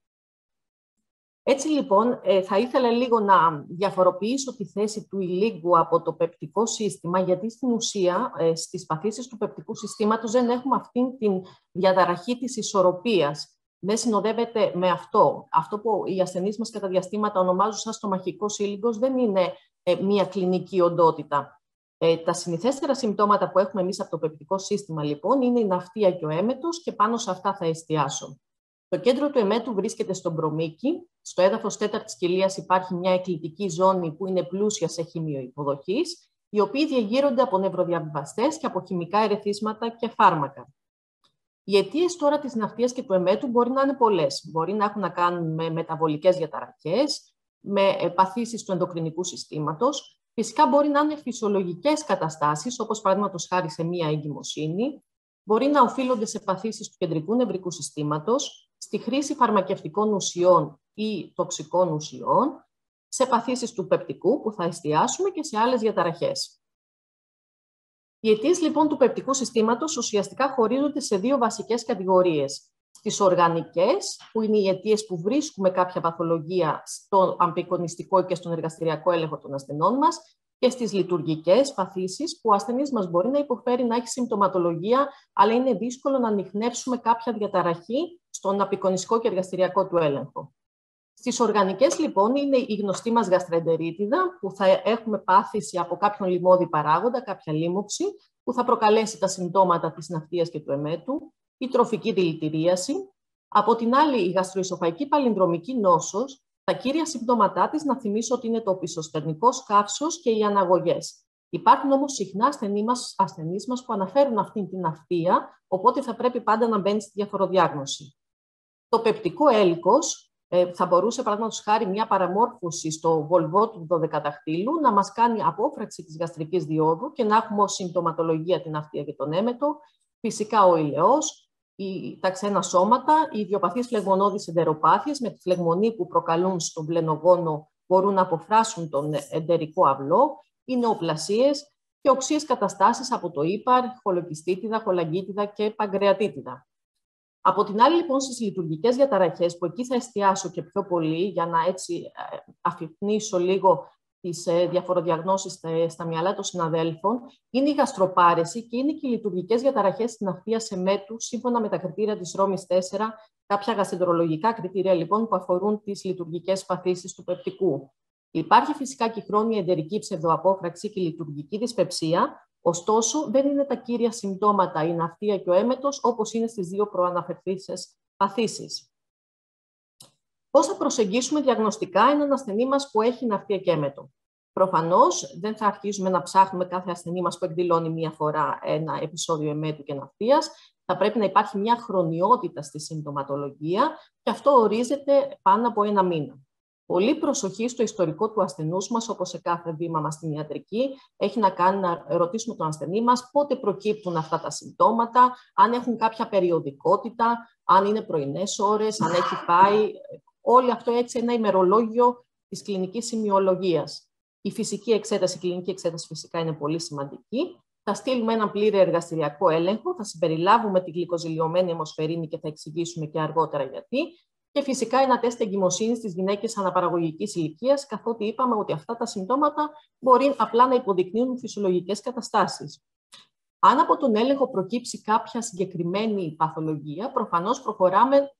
Έτσι λοιπόν θα ήθελα λίγο να διαφοροποιήσω τη θέση του ηλίγκου από το πεπτικό σύστημα, γιατί στην ουσία στις παθήσεις του πεπτικού συστήματος δεν έχουμε αυτήν την διαταραχή της ισορροπίας. Δεν συνοδεύεται με αυτό. Αυτό που οι ασθενείς μας κατά διαστήματα ονομάζουν σαν στομαχικός ήλιγκος δεν είναι μια κλινική οντότητα. Τα συνηθέστερα συμπτώματα που έχουμε εμείς από το πεπτικό σύστημα, λοιπόν, είναι η ναυτία και ο έμετος και πάνω σε αυτά θα εστιάσω. Το κέντρο του εμέτου βρίσκεται στο μπρομίκι. Στο έδαφος τέταρτης κοιλίας υπάρχει μια εκλυτική ζώνη που είναι πλούσια σε χημείο υποδοχής, οι οποίοι διεγείρονται από νευροδιαβιβαστές και από χημικά ερεθίσματα και φάρμακα. Οι αιτίες τώρα της ναυτίας και του εμέτου μπορεί να είναι πολλές. Μπορεί να έχουν να κάνουν με μεταβολικές διαταραχές, με παθήσεις του ενδοκρινικού συστήματος. Φυσικά μπορεί να είναι φυσιολογικές καταστάσεις, όπως παραδείγματος χάρη σε μία εγκυμοσύνη. Μπορεί να οφείλονται σε παθήσεις του κεντρικού νευρικού συστήματος, στη χρήση φαρμακευτικών ουσιών ή τοξικών ουσιών, σε παθήσεις του πεπτικού που θα εστιάσουμε και σε άλλες διαταραχές. Οι αιτίες λοιπόν του πεπτικού συστήματος ουσιαστικά χωρίζονται σε δύο βασικές κατηγορίες. Στις οργανικές, που είναι οι αιτίες που βρίσκουμε κάποια παθολογία στο αμπικονιστικό και στον εργαστηριακό έλεγχο των ασθενών μας, και στις λειτουργικές παθήσεις, που ο ασθενής μας μπορεί να υποφέρει να έχει συμπτωματολογία, αλλά είναι δύσκολο να ανιχνεύσουμε κάποια διαταραχή στον απικονιστικό και εργαστηριακό του έλεγχο. Στις οργανικές, λοιπόν, είναι η γνωστή μας γαστρεντερίτιδα, που θα έχουμε πάθηση από κάποιον λιμώδη παράγοντα, κάποια λίμωξη, που θα προκαλέσει τα συμπτώματα της ναυτίας και του εμέτου, η τροφική δηλητηρίαση. Από την άλλη, η γαστροϊσοφαϊκή παλινδρομική νόσος, τα κύρια συμπτώματά της, να θυμίσω ότι είναι το πισωστερνικό σκάψος και οι αναγωγές. Υπάρχουν όμως συχνά ασθενείς μας που αναφέρουν αυτή την ναυτία, οπότε θα πρέπει πάντα να μπαίνει στη διαφοροδιάγνωση. Το πεπτικό έλικος θα μπορούσε, παραδείγματος χάρη, μια παραμόρφωση στο βολβό του δωδεκαδαχτύλου να μας κάνει απόφραξη της γαστρικής διόδου και να έχουμε ως συμπτωματολογία την ναυτία και τον έμετο. Φυσικά ο ηλαιός, τα ξένα σώματα, οι ιδιοπαθείς φλεγμονώδεις εντεροπάθειες με τη φλεγμονή που προκαλούν στον βλενογόνο μπορούν να αποφράσουν τον εντερικό αυλό, οι νεοπλασίες και οξείες καταστάσεις από το ύπαρ, χολοκυστίτιδα, χολαγκίτιδα και παγκρεατίτιδα. Από την άλλη, λοιπόν, στις λειτουργικές διαταραχές, που εκεί θα εστιάσω και πιο πολύ για να έτσι αφυπνίσω λίγο τις διαφοροδιαγνώσεις στα μυαλά των συναδέλφων, είναι η γαστροπάρεση και είναι και οι λειτουργικές διαταραχές στην ναυτίας εμέτου, σύμφωνα με τα κριτήρια της Ρώμης 4, κάποια γαστρολογικά κριτήρια λοιπόν που αφορούν τις λειτουργικές παθήσεις του πεπτικού. Υπάρχει φυσικά και η χρόνια εντερική ψευδοαπόφραξη και η λειτουργική δυσπεψία, Ωστόσο, δεν είναι τα κύρια συμπτώματα η ναυτία και ο έμετος, όπως είναι στις δύο προαναφερθήσεις παθήσεις. Πώς θα προσεγγίσουμε διαγνωστικά έναν ασθενή μας που έχει ναυτία και έμετο? Προφανώς, δεν θα αρχίσουμε να ψάχνουμε κάθε ασθενή μας που εκδηλώνει μία φορά ένα επεισόδιο εμέτου και ναυτίας. Θα πρέπει να υπάρχει μια χρονιότητα στη συμπτωματολογία και αυτό ορίζεται πάνω από ένα μήνα. Πολύ προσοχή στο ιστορικό του ασθενούς μας, όπως σε κάθε βήμα μας στην ιατρική, έχει να κάνει να ρωτήσουμε τον ασθενή μας πότε προκύπτουν αυτά τα συμπτώματα, αν έχουν κάποια περιοδικότητα, αν είναι πρωινές ώρες, αν έχει πάει. Όλο αυτό έτσι ένα ημερολόγιο της κλινικής σημειολογίας. Η φυσική εξέταση, η κλινική εξέταση φυσικά είναι πολύ σημαντική. Θα στείλουμε έναν πλήρη εργαστηριακό έλεγχο, θα συμπεριλάβουμε τη γλυκοζηλιωμένη αιμοσφαιρίνη και θα εξηγήσουμε και αργότερα γιατί. Και φυσικά ένα τεστ εγκυμοσύνης στις γυναίκες αναπαραγωγικής ηλικίας, καθότι είπαμε ότι αυτά τα συμπτώματα μπορεί απλά να υποδεικνύουν φυσιολογικές καταστάσεις. Αν από τον έλεγχο προκύψει κάποια συγκεκριμένη παθολογία, προφανώς προχωράμε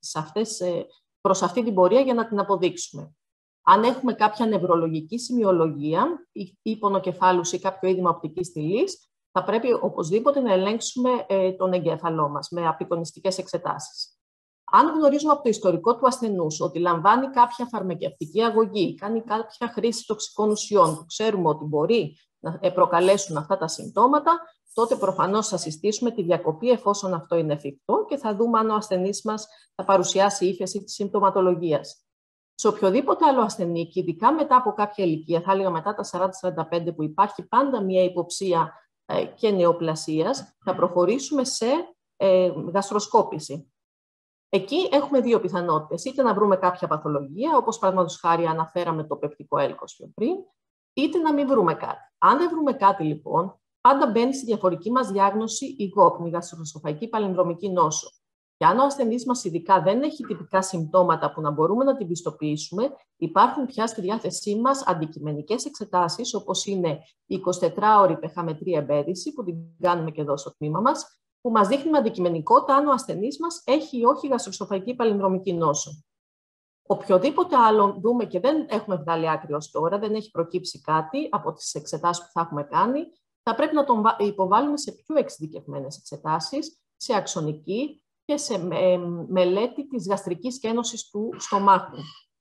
προς αυτή την πορεία για να την αποδείξουμε. Αν έχουμε κάποια νευρολογική σημειολογία ή πονοκεφάλους ή κάποιο είδημα οπτικής στυλής, θα πρέπει οπωσδήποτε να ελέγξουμε τον εγκέφαλό μας με απεικονιστικές εξετάσεις. Αν γνωρίζουμε από το ιστορικό του ασθενούς ότι λαμβάνει κάποια φαρμακευτική αγωγή, κάνει κάποια χρήση τοξικών ουσιών που ξέρουμε ότι μπορεί να προκαλέσουν αυτά τα συμπτώματα, τότε προφανώς θα συστήσουμε τη διακοπή εφόσον αυτό είναι εφικτό και θα δούμε αν ο ασθενής μας θα παρουσιάσει ύφεση της συμπτωματολογίας. Σε οποιοδήποτε άλλο ασθενή, και ειδικά μετά από κάποια ηλικία, θα έλεγα μετά τα 40-45, που υπάρχει πάντα μια υποψία και νεοπλασίας, θα προχωρήσουμε σε γαστροσκόπηση. Εκεί έχουμε δύο πιθανότητες. Είτε να βρούμε κάποια παθολογία, όπως παραδείγματος χάρη αναφέραμε το πεπτικό έλκος πιο πριν, είτε να μην βρούμε κάτι. Αν δεν βρούμε κάτι, λοιπόν, πάντα μπαίνει στη διαφορική μας διάγνωση η ΓΟΠ, η γαστροεσοφαγική παλινδρομική νόσο. Και αν ο ασθενής μας ειδικά δεν έχει τυπικά συμπτώματα που να μπορούμε να την πιστοποιήσουμε, υπάρχουν πια στη διάθεσή μας αντικειμενικές εξετάσεις, όπως είναι η 24ωρη πεχαμετρία εμπέδηση, που την κάνουμε και εδώ στο τμήμα μας, που μας δείχνει με αντικειμενικότητα αν ο ασθενής μας έχει ή όχι γαστροεσοφαγική παλινδρομική νόσο. Οποιοδήποτε άλλο δούμε και δεν έχουμε βγάλει άκρη ως τώρα, δεν έχει προκύψει κάτι από τις εξετάσεις που θα έχουμε κάνει, θα πρέπει να τον υποβάλουμε σε πιο εξειδικευμένες εξετάσεις, σε αξονική και σε μελέτη της γαστρικής κένωσης του στομάχου.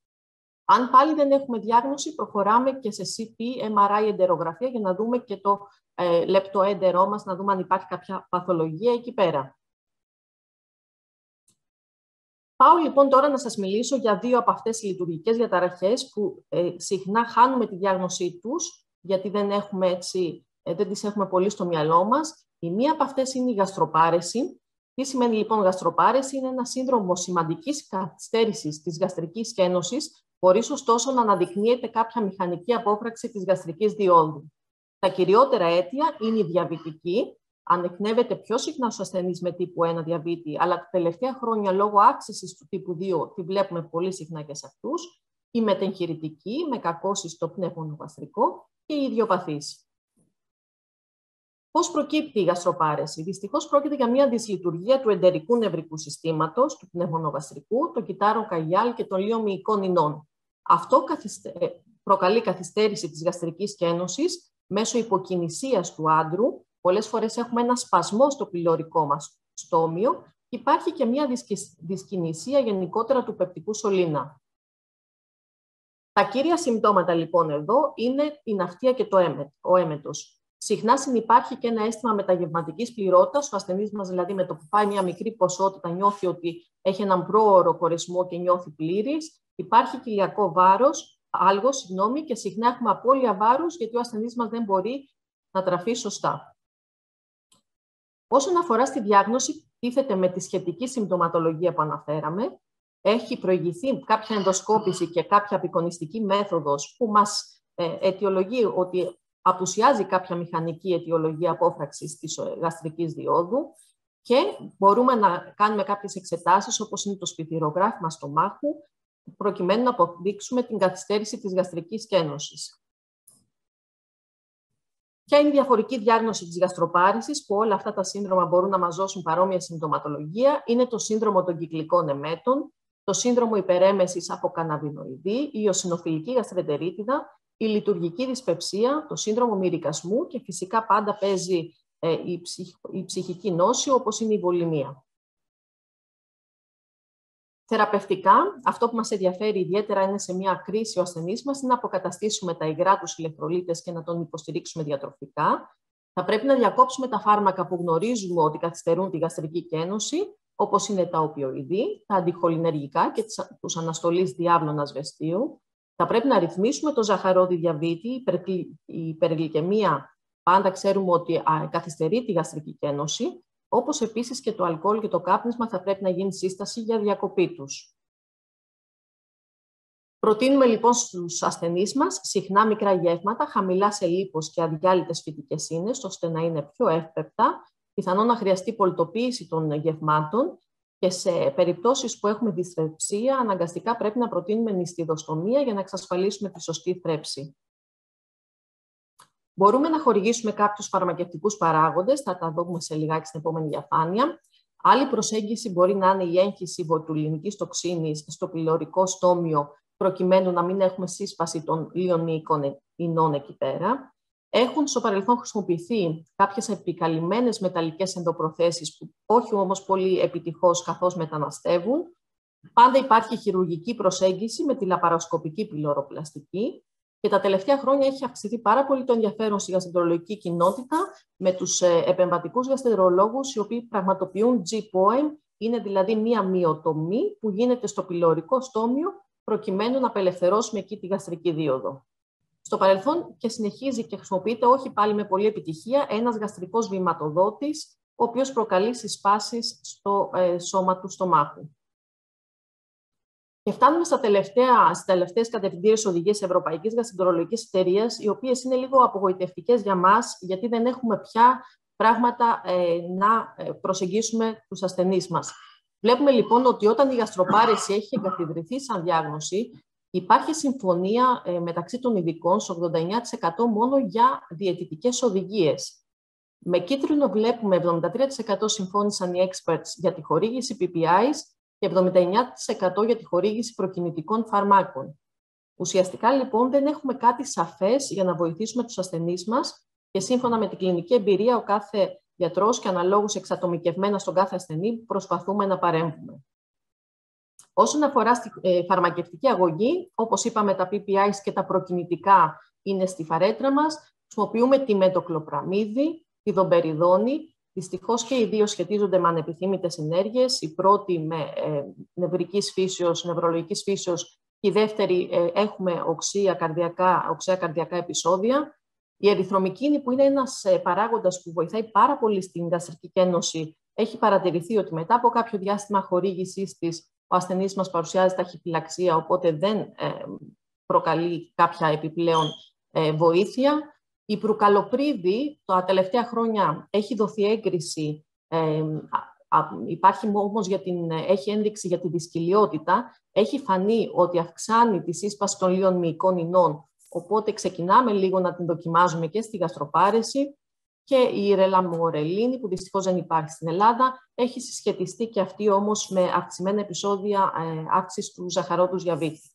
Αν πάλι δεν έχουμε διάγνωση, προχωράμε και σε CT, MRI, εντερογραφία για να δούμε και το λεπτοέντερό μας, να δούμε αν υπάρχει κάποια παθολογία εκεί πέρα. Πάω λοιπόν τώρα να σας μιλήσω για δύο από αυτές τις λειτουργικές διαταραχές που συχνά χάνουμε τη διάγνωσή τους, γιατί δεν τις έχουμε πολύ στο μυαλό μας. Η μία από αυτές είναι η γαστροπάρεση. Τι σημαίνει λοιπόν γαστροπάρεση? Είναι ένα σύνδρομο σημαντικής καθυστέρησης της γαστρικής κένωσης, χωρίς ωστόσο να αναδεικνύεται κάποια μηχανική απόφραξη της γαστρικής διόδου. Τα κυριότερα αίτια είναι η διαβητική. Ανεκνεύεται πιο συχνά στους ασθενείς με τύπου 1 διαβήτη, αλλά τα τελευταία χρόνια λόγω αύξησης του τύπου 2 τη βλέπουμε πολύ συχνά και σε αυτούς. Η μετεγχειρητική, με κακώσεις στο πνευμονογαστρικό και η ιδιοπαθής. Πώς προκύπτει η γαστροπάρεση? Δυστυχώς πρόκειται για μια δυσλειτουργία του εντερικού νευρικού συστήματος, του πνευμονογαστρικού, των κυτάρων καγιάλ και των λίων μυϊκών ινών. Αυτό προκαλεί καθυστέρηση της γαστρικής κένωσης μέσω υποκινησίας του άντρου. Πολλές φορές έχουμε ένα σπασμό στο πυλωρικό μας στόμιο και υπάρχει και μια δυσκινησία γενικότερα του πεπτικού σωλήνα. Τα κύρια συμπτώματα λοιπόν εδώ είναι η ναυτία και ο έμετος. Συχνά συνυπάρχει και ένα αίσθημα μεταγευματικής πληρότητας. Ο ασθενής μας δηλαδή με το που πάει μια μικρή ποσότητα νιώθει ότι έχει έναν πρόωρο χωρισμό και νιώθει πλήρης. Υπάρχει κοιλιακό βάρος, και συχνά έχουμε απώλεια βάρους γιατί ο ασθενής μας δεν μπορεί να τραφεί σωστά. Όσον αφορά στη διάγνωση, τίθεται με τη σχετική συμπτωματολογία που αναφέραμε. Έχει προηγηθεί κάποια ενδοσκόπηση και κάποια απεικονιστική μέθοδος που μας αιτιολογεί ότι απουσιάζει κάποια μηχανική αιτιολογία απόφραξης της γαστρικής διόδου και μπορούμε να κάνουμε κάποιες εξετάσεις όπως είναι το σπιθυρογράφημα στομάχου προκειμένου να αποδείξουμε την καθυστέρηση της γαστρικής κένωσης. Ποια είναι η διαφορική διάγνωση της γαστροπάρεσης, που όλα αυτά τα σύνδρομα μπορούν να μας δώσουν παρόμοια συμπτωματολογία? Είναι το σύνδρομο των κυκλικών εμέτων, το σύνδρομο υπερέμεσης από καναβινοειδή, η ιοσινοφιλική γαστρεντερίτιδα η λειτουργική δυσπεψία, το σύνδρομο μυρικασμού και φυσικά πάντα παίζει η ψυχική νόση, όπως είναι η βολημία. Θεραπευτικά, αυτό που μας ενδιαφέρει ιδιαίτερα είναι σε μια κρίση ο ασθενής μας, είναι να αποκαταστήσουμε τα υγρά τους ηλεκτρολίτες και να τον υποστηρίξουμε διατροφικά. Θα πρέπει να διακόψουμε τα φάρμακα που γνωρίζουμε ότι καθυστερούν τη γαστρική κένωση, όπως είναι τα οπιοειδή, τα αντιχολινεργικά και τους αναστολής διάβλων ασβεστίου. Θα πρέπει να ρυθμίσουμε το ζαχαρόδι διαβήτη, η υπεργλυκαιμία πάντα ξέρουμε ότι καθυστερεί τη γαστρική κένωση, όπως επίσης και το αλκοόλ και το κάπνισμα θα πρέπει να γίνει σύσταση για διακοπή τους. Προτείνουμε λοιπόν στους ασθενείς μας συχνά μικρά γεύματα, χαμηλά σε λίπος και αδιάλειτες φυτικές ίνες, ώστε να είναι πιο εύπεπτα, πιθανόν να χρειαστεί πολιτοποίηση των γευμάτων και σε περιπτώσεις που έχουμε δυσθρεψία, αναγκαστικά πρέπει να προτείνουμε νηστιδοστομία για να εξασφαλίσουμε τη σωστή θρέψη. Μπορούμε να χορηγήσουμε κάποιους φαρμακευτικούς παράγοντες, θα τα δούμε σε λιγάκι στην επόμενη διαφάνεια. Άλλη προσέγγιση μπορεί να είναι η έγχυση βοτουλινικής τοξίνης στο πυλωρικό στόμιο, προκειμένου να μην έχουμε σύσπαση των λιονικών ινών εκεί πέρα. Έχουν στο παρελθόν χρησιμοποιηθεί κάποιες επικαλυμμένες μεταλλικές ενδοπροθέσεις, που όχι όμως πολύ επιτυχώς καθώς μεταναστεύουν. Πάντα υπάρχει χειρουργική προσέγγιση με τη λαπαροσκοπική πυλωροπλαστική. Και τα τελευταία χρόνια έχει αυξηθεί πάρα πολύ το ενδιαφέρον στη γαστρολογική κοινότητα με τους επεμβατικούς γαστρολόγους, οι οποίοι πραγματοποιούν G-POEM, είναι δηλαδή μία μυοτομή που γίνεται στο πυλωρικό στόμιο, προκειμένου να απελευθερώσουμε εκεί τη γαστρική δίωδο. Στο παρελθόν και συνεχίζει και χρησιμοποιείται, όχι πάλι με πολλή επιτυχία, ένας γαστρικός βηματοδότης, ο οποίος προκαλεί συσπάσεις στο σώμα του στομάχου. Και φτάνουμε στις τελευταίες κατευθυντήριες οδηγίες Ευρωπαϊκής Γαστρολογικής Εταιρείας, οι οποίες είναι λίγο απογοητευτικές για μας, γιατί δεν έχουμε πια πράγματα να προσεγγίσουμε τους ασθενείς μας. Βλέπουμε λοιπόν ότι όταν η γαστροπάρεση έχει εγκαθιδρυθεί σαν διάγνωση, υπάρχει συμφωνία μεταξύ των ειδικών, στο 89% μόνο για διαιτητικές οδηγίες. Με κίτρινο βλέπουμε 73% συμφώνησαν οι experts για τη χορήγηση PPIs, και 79% για τη χορήγηση προκινητικών φαρμάκων. Ουσιαστικά, λοιπόν, δεν έχουμε κάτι σαφές για να βοηθήσουμε τους ασθενείς μας και σύμφωνα με την κλινική εμπειρία, ο κάθε γιατρός και αναλόγως εξατομικευμένα στον κάθε ασθενή προσπαθούμε να παρέμβουμε. Όσον αφορά στη φαρμακευτική αγωγή, όπως είπαμε, τα PPIs και τα προκινητικά είναι στη φαρέτρα μας. Χρησιμοποιούμε τη μετοκλοπραμίδη, τη δομπεριδόνη. Δυστυχώς και οι δύο σχετίζονται με ανεπιθύμητες ενέργειες. Η πρώτη με νευρικής φύσεως, νευρολογικής φύσεως, και η δεύτερη έχουμε οξέα καρδιακά επεισόδια. Η ερυθρομικίνη, που είναι ένας παράγοντας που βοηθάει πάρα πολύ στην γαστρική κένωση, έχει παρατηρηθεί ότι μετά από κάποιο διάστημα χορήγησής της, ο ασθενής μας παρουσιάζει ταχυφυλαξία, οπότε δεν προκαλεί κάποια επιπλέον βοήθεια. Η προυκαλοπρίδη τα τελευταία χρόνια έχει δοθεί έγκριση, υπάρχει όμως έχει ένδειξη για τη δυσκυλιότητα, έχει φανεί ότι αυξάνει τη σύσπαση των λίων μυϊκών ινών, οπότε ξεκινάμε λίγο να την δοκιμάζουμε και στη γαστροπάρεση. Και η ρελαμορελίνη, που δυστυχώς δεν υπάρχει στην Ελλάδα, έχει συσχετιστεί και αυτή όμως με αυξημένα επεισόδια αύξησης του ζαχαρόδους διαβήτη.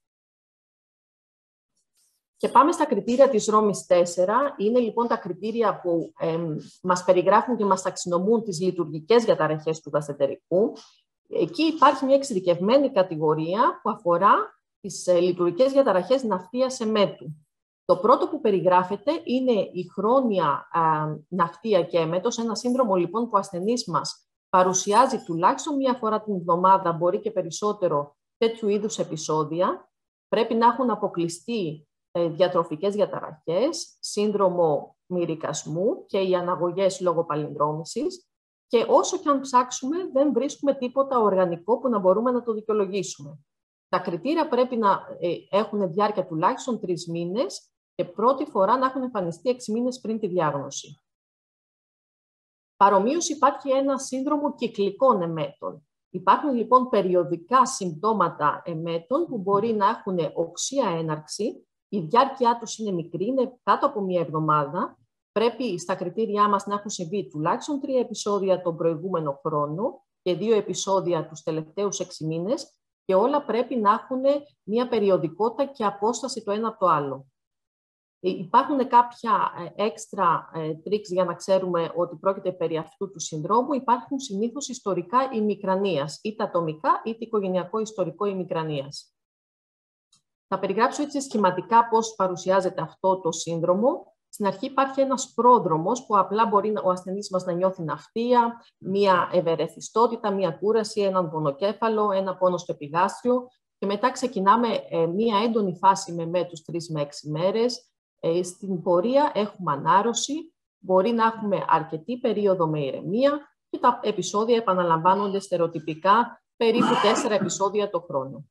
Και πάμε στα κριτήρια της Ρώμης 4. Είναι λοιπόν τα κριτήρια που μας περιγράφουν και μας ταξινομούν τις λειτουργικές διαταραχές του γαστρεντερικού. Εκεί υπάρχει μια εξειδικευμένη κατηγορία που αφορά τις λειτουργικές διαταραχές ναυτίας εμέτου. Το πρώτο που περιγράφεται είναι η χρόνια ναυτία και έμετος, ένα σύνδρομο λοιπόν που ο ασθενής μας παρουσιάζει τουλάχιστον μία φορά την εβδομάδα, μπορεί και περισσότερο, τέτοιου είδους επεισόδια. Πρέπει να έχουν αποκλειστεί διατροφικές διαταραχές, σύνδρομο μυρικασμού και οι αναγωγές λόγω παλινδρόμησης. Και όσο και αν ψάξουμε, δεν βρίσκουμε τίποτα οργανικό που να μπορούμε να το δικαιολογήσουμε. Τα κριτήρια πρέπει να έχουν διάρκεια τουλάχιστον 3 μήνες και πρώτη φορά να έχουν εμφανιστεί 6 μήνες πριν τη διάγνωση. Παρομοίως υπάρχει ένα σύνδρομο κυκλικών εμέτων. Υπάρχουν λοιπόν περιοδικά συμπτώματα εμέτων που μπορεί να έχουν οξεία έναρξη. Η διάρκεια τους είναι μικρή, είναι κάτω από 1 εβδομάδα. Πρέπει στα κριτήριά μας να έχουν συμβεί τουλάχιστον 3 επεισόδια τον προηγούμενο χρόνο και 2 επεισόδια τους τελευταίους 6 μήνες και όλα πρέπει να έχουν μια περιοδικότητα και απόσταση το ένα από το άλλο. Υπάρχουν κάποια έξτρα tricks για να ξέρουμε ότι πρόκειται περί αυτού του συνδρόμου. Υπάρχουν συνήθως ιστορικά ημικρανίας, είτε ατομικά είτε οικογενειακό ιστορικό ημικρανίας. Θα περιγράψω έτσι σχηματικά πώς παρουσιάζεται αυτό το σύνδρομο. Στην αρχή υπάρχει ένας πρόδρομος που απλά μπορεί ο ασθενής μας να νιώθει ναυτία, μία ευερεθιστότητα, μία κούραση, έναν πονοκέφαλο, ένα πόνο στο επιγάστριο και μετά ξεκινάμε μία έντονη φάση με μέτους 3 με 6 μέρες. Στην πορεία έχουμε ανάρρωση, μπορεί να έχουμε αρκετή περίοδο με ηρεμία και τα επεισόδια επαναλαμβάνονται στερεοτυπικά περίπου 4 επεισόδια το χρόνο.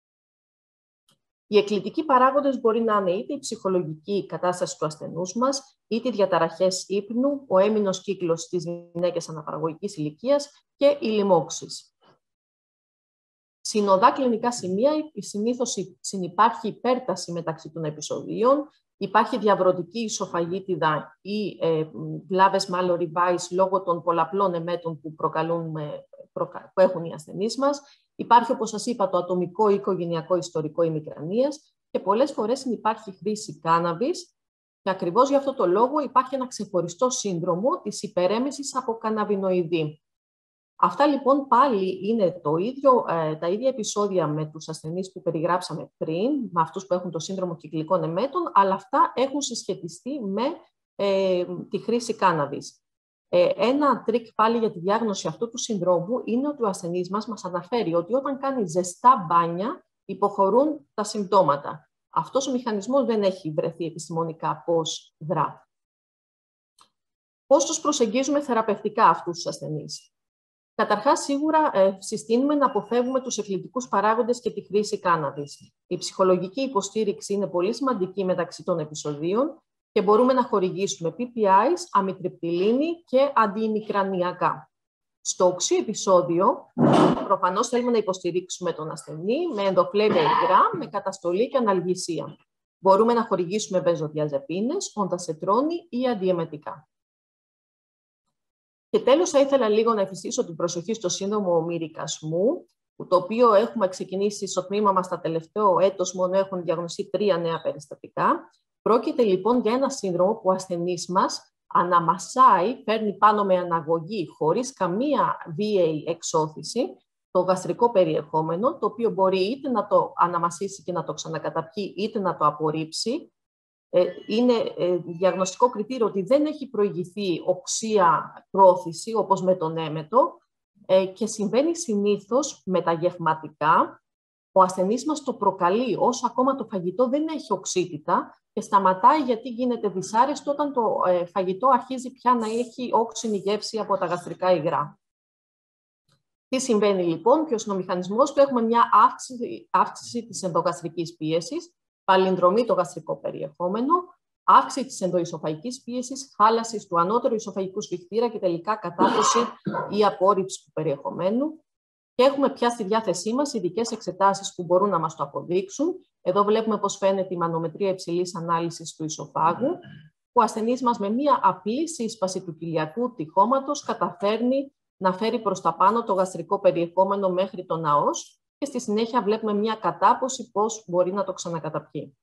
Οι εκκλητικοί παράγοντες μπορεί να είναι είτε η ψυχολογική κατάσταση του ασθενούς μας, είτε οι διαταραχές ύπνου, ο έμμηνος κύκλος στις γυναίκες αναπαραγωγικής ηλικίας και οι λοιμώξεις. Συνοδά κλινικά σημεία, συνήθως συνυπάρχει υπέρταση μεταξύ των επεισοδίων, υπάρχει διαβρωτική ισοφαγίτιδα ή βλάβες Mallory Weiss λόγω των πολλαπλών εμέτων που έχουν οι ασθενείς μας. Υπάρχει, όπως σας είπα, το ατομικό ή οικογενειακό ιστορικό ημικρανίας και πολλές φορές υπάρχει χρήση κάναβης και ακριβώς γι' αυτό το λόγο υπάρχει ένα ξεχωριστό σύνδρομο της υπερέμεσης από καναβινοειδή. Αυτά λοιπόν πάλι είναι τα ίδια επεισόδια με τους ασθενείς που περιγράψαμε πριν, με αυτούς που έχουν το σύνδρομο κυκλικών εμέτων, αλλά αυτά έχουν συσχετιστεί με τη χρήση κάναβης. Ένα τρίκ πάλι για τη διάγνωση αυτού του συνδρόμου είναι ότι ο ασθενής μας αναφέρει ότι όταν κάνει ζεστά μπάνια υποχωρούν τα συμπτώματα. Αυτός ο μηχανισμός δεν έχει βρεθεί επιστημονικά πώς δρά. Πώς τους προσεγγίζουμε θεραπευτικά αυτούς τους ασθενείς? Καταρχάς, σίγουρα συστήνουμε να αποφεύγουμε τους εκκλητικούς παράγοντες και τη χρήση κάναβης. Η ψυχολογική υποστήριξη είναι πολύ σημαντική μεταξύ των επεισοδίων και μπορούμε να χορηγήσουμε PPIs, αμιτριπτιλίνη και αντιημικρανιακά. Στο οξύ επεισόδιο, προφανώς θέλουμε να υποστηρίξουμε τον ασθενή με ενδοφλέβια υγρά, με καταστολή και αναλγησία. Μπορούμε να χορηγήσουμε μπενζοδιαζεπίνες, οντασετρόνη ή αντιεμετικά. Και τέλος, θα ήθελα λίγο να εφιστήσω την προσοχή στο σύνδρομο μυρικασμού, το οποίο έχουμε ξεκινήσει στο τμήμα μας τα τελευταίο έτος, μόνο έχουν διαγνωστεί 3 νέα περιστατικά. Πρόκειται λοιπόν για ένα σύνδρομο που ο ασθενής μας αναμασάει, παίρνει πάνω με αναγωγή, χωρίς καμία βίαιη εξώθηση, το γαστρικό περιεχόμενο, το οποίο μπορεί είτε να το αναμασίσει και να το ξανακαταπιεί, είτε να το απορρίψει. Είναι διαγνωστικό κριτήριο ότι δεν έχει προηγηθεί οξεία πρόθυση, όπως με τον έμετο, και συμβαίνει συνήθως μεταγευματικά. Ο ασθενής μας το προκαλεί όσο ακόμα το φαγητό δεν έχει οξύτητα και σταματάει γιατί γίνεται δυσάρεστο όταν το φαγητό αρχίζει πια να έχει όξινη γεύση από τα γαστρικά υγρά. Τι συμβαίνει λοιπόν, ποιος είναι ο μηχανισμός του? Έχουμε μια αύξηση της ενδογαστρικής πίεσης, παλινδρομεί το γαστρικό περιεχόμενο, αύξηση της ενδοϊσοφαγικής πίεσης, χάλαση του ανώτερου ισοφαγικού σφιχτήρα και τελικά κατάπτωση ή απόρριψη του περιεχομένου. Και έχουμε πια στη διάθεσή μας ειδικές εξετάσεις που μπορούν να μας το αποδείξουν. Εδώ βλέπουμε πώς φαίνεται η μανομετρία υψηλής ανάλυσης του ισοφάγου, που ο ασθενής μας με μία απλή σύσπαση του κοιλιακού τυχώματος καταφέρνει να φέρει προς τα πάνω το γαστρικό περιεχόμενο μέχρι τον ναός και στη συνέχεια βλέπουμε μία κατάποση πώς μπορεί να το ξανακαταπιεί.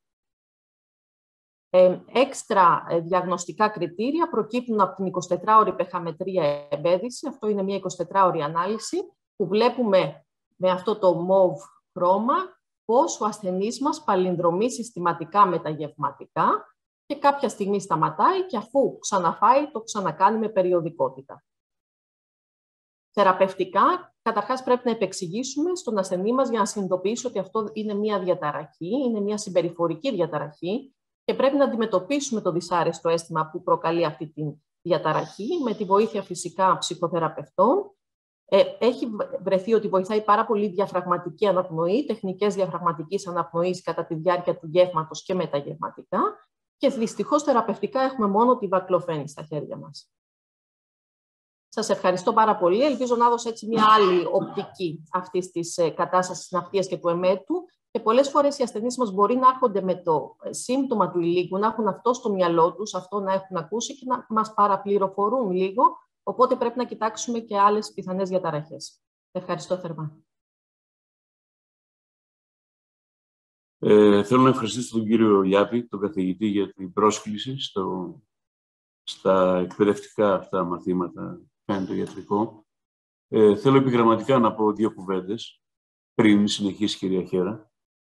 Έξτρα διαγνωστικά κριτήρια προκύπτουν από την 24ωρη πεχαμετρία εμπέδηση. Αυτό είναι μία 24ωρη ανάλυση που βλέπουμε με αυτό το μοβ χρώμα πώς ο ασθενής μας παλινδρομεί συστηματικά μεταγευματικά και κάποια στιγμή σταματάει και αφού ξαναφάει το ξανακάνει με περιοδικότητα. Θεραπευτικά, καταρχάς πρέπει να επεξηγήσουμε στον ασθενή μας για να συνειδητοποιήσει ότι αυτό είναι μια διαταραχή, είναι μια συμπεριφορική διαταραχή και πρέπει να αντιμετωπίσουμε το δυσάρεστο αίσθημα που προκαλεί αυτή τη διαταραχή με τη βοήθεια φυσικά ψυχοθεραπευτών. Έχει βρεθεί ότι βοηθάει πάρα πολύ διαφραγματική αναπνοή, τεχνικές διαφραγματικής αναπνοής κατά τη διάρκεια του γεύματος και μεταγευματικά και δυστυχώς θεραπευτικά έχουμε μόνο τη βακλοφένη στα χέρια μας. Σας ευχαριστώ πάρα πολύ. Ελπίζω να δώσω έτσι μια άλλη οπτική αυτής της κατάστασης της ναυτίας και του εμέτου. Και πολλές φορές οι ασθενείς μας μπορεί να έρχονται με το σύμπτωμα του ηλίκου, να έχουν αυτό στο μυαλό τους, αυτό να έχουν ακούσει και να μας παραπληροφορούν λίγο. Οπότε πρέπει να κοιτάξουμε και άλλες πιθανές διαταραχές. Ευχαριστώ θερμά. Θέλω να ευχαριστήσω τον κύριο Λιάπη, τον καθηγητή, για την πρόσκληση στα εκπαιδευτικά αυτά μαθήματα που κάνει το ιατρικό. Θέλω επιγραμματικά να πω 2 κουβέντες πριν συνεχίσει η κυρία Χέρα.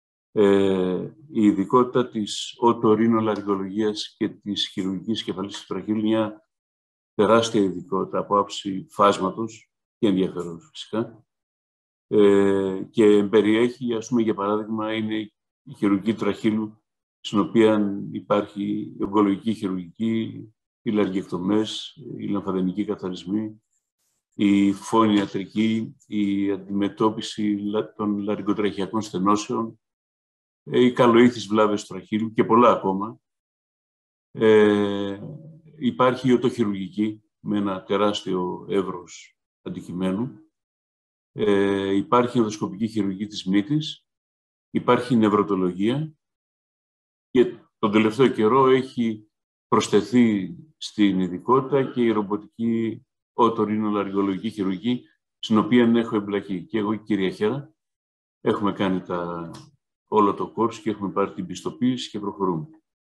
Η ειδικότητα της οτορίνολαριγκολογίας και της χειρουργικής κεφαλής του τραχύλου, μια τεράστια ειδικότητα από άψη φάσματος και ενδιαφέρον φυσικά. Και περιέχει, ας πούμε, για παράδειγμα, είναι η χειρουργική τραχύλου, στην οποία υπάρχει η ογκολογική χειρουργική, οι λαργεκτομές, οι λαμφαδενικοί καθαρισμοί, η φωνιατρική, η αντιμετώπιση των λαριγκοτραχειακών στενώσεων, οι καλοήθεις βλάβες του τραχύλου και πολλά ακόμα. Υπάρχει η οτοχειρουργική με ένα τεράστιο εύρος αντικειμένου. Υπάρχει η οδοσκοπική χειρουργική της μύτης. Υπάρχει η νευρωτολογία και τον τελευταίο καιρό έχει προσθεθεί στην ειδικότητα και η ρομποτική οτορίνολαριγκολογική χειρουργική, στην οποία έχω εμπλακεί και εγώ και η κυρία Χέρα. Έχουμε κάνει όλο το course και έχουμε πάρει την πιστοποίηση και προχωρούμε.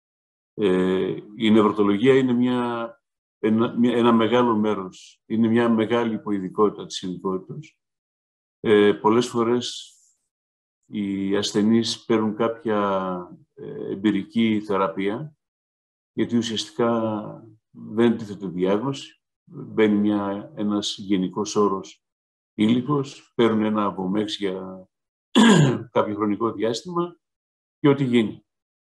Η νευροτολογία είναι ένα μεγάλο μέρος, είναι μια μεγάλη υποειδικότητα της ειδικότητας. Πολλές φορές οι ασθενείς παίρνουν κάποια εμπειρική θεραπεία, γιατί ουσιαστικά δεν τίθεται διάγνωση. Μπαίνει ένας γενικός όρος ήλικος, παίρνουν ένα απομέξ για κάποιο χρονικό διάστημα και ό,τι γίνει.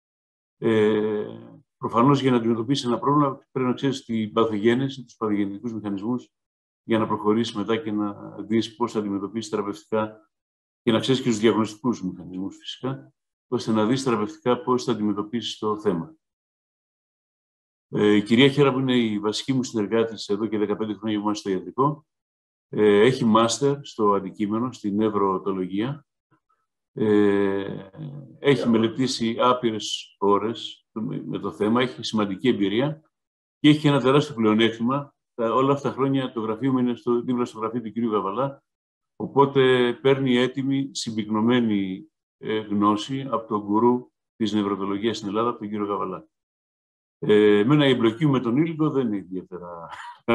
Προφανώς, για να αντιμετωπίσεις ένα πρόβλημα πρέπει να ξέρεις την παθογένεση, τους παθογενετικούς μηχανισμούς, για να προχωρήσεις μετά και να δεις πώς θα αντιμετωπίσεις θεραπευτικά και να ξέρεις και τους διαγνωστικούς μηχανισμούς φυσικά, ώστε να δεις θεραπευτικά πώς θα αντιμετωπίσεις το θέμα. Η κυρία Χέρα, που είναι η βασική μου συνεργάτης εδώ και 15 χρόνια που είμαστε στο ιατρικό, έχει μάστερ στο αντικείμενο, στην νευροτολογία. Έχει μελετήσει άπειρες ώρες με το θέμα, έχει σημαντική εμπειρία και έχει ένα τεράστιο πλεονέκτημα. Όλα αυτά τα χρόνια το γραφείο μου είναι δίπλα στο γραφείο του κυρίου Γαβαλά, οπότε παίρνει έτοιμη, συμπυκνωμένη γνώση από τον γκουρού της νευροτολογίας στην Ελλάδα, τον κύριο Γαβαλά. Εμένα η εμπλοκή μου με τον ήλικο δεν είναι ιδιαίτερα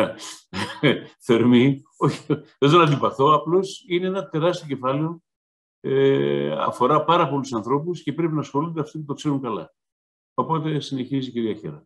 θερμή. Όχι, δεν θέλω να αντιπαθώ, απλώς είναι ένα τεράστιο κεφάλαιο. Αφορά πάρα πολλούς ανθρώπους και πρέπει να ασχολούνται αυτοί που το ξέρουν καλά. Οπότε συνεχίζει η κυρία Χέρα.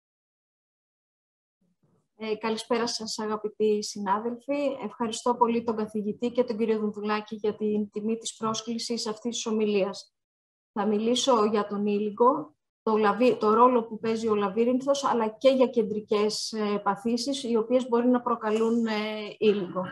Καλησπέρα σας, αγαπητοί συνάδελφοι. Ευχαριστώ πολύ τον καθηγητή και τον κύριο Δουνδουλάκη για την τιμή της πρόσκλησης αυτής της ομιλίας. Θα μιλήσω για τον ήλικο, το ρόλο που παίζει ο λαβύρινθος, αλλά και για κεντρικές παθήσεις, οι οποίες μπορεί να προκαλούν ήλικο.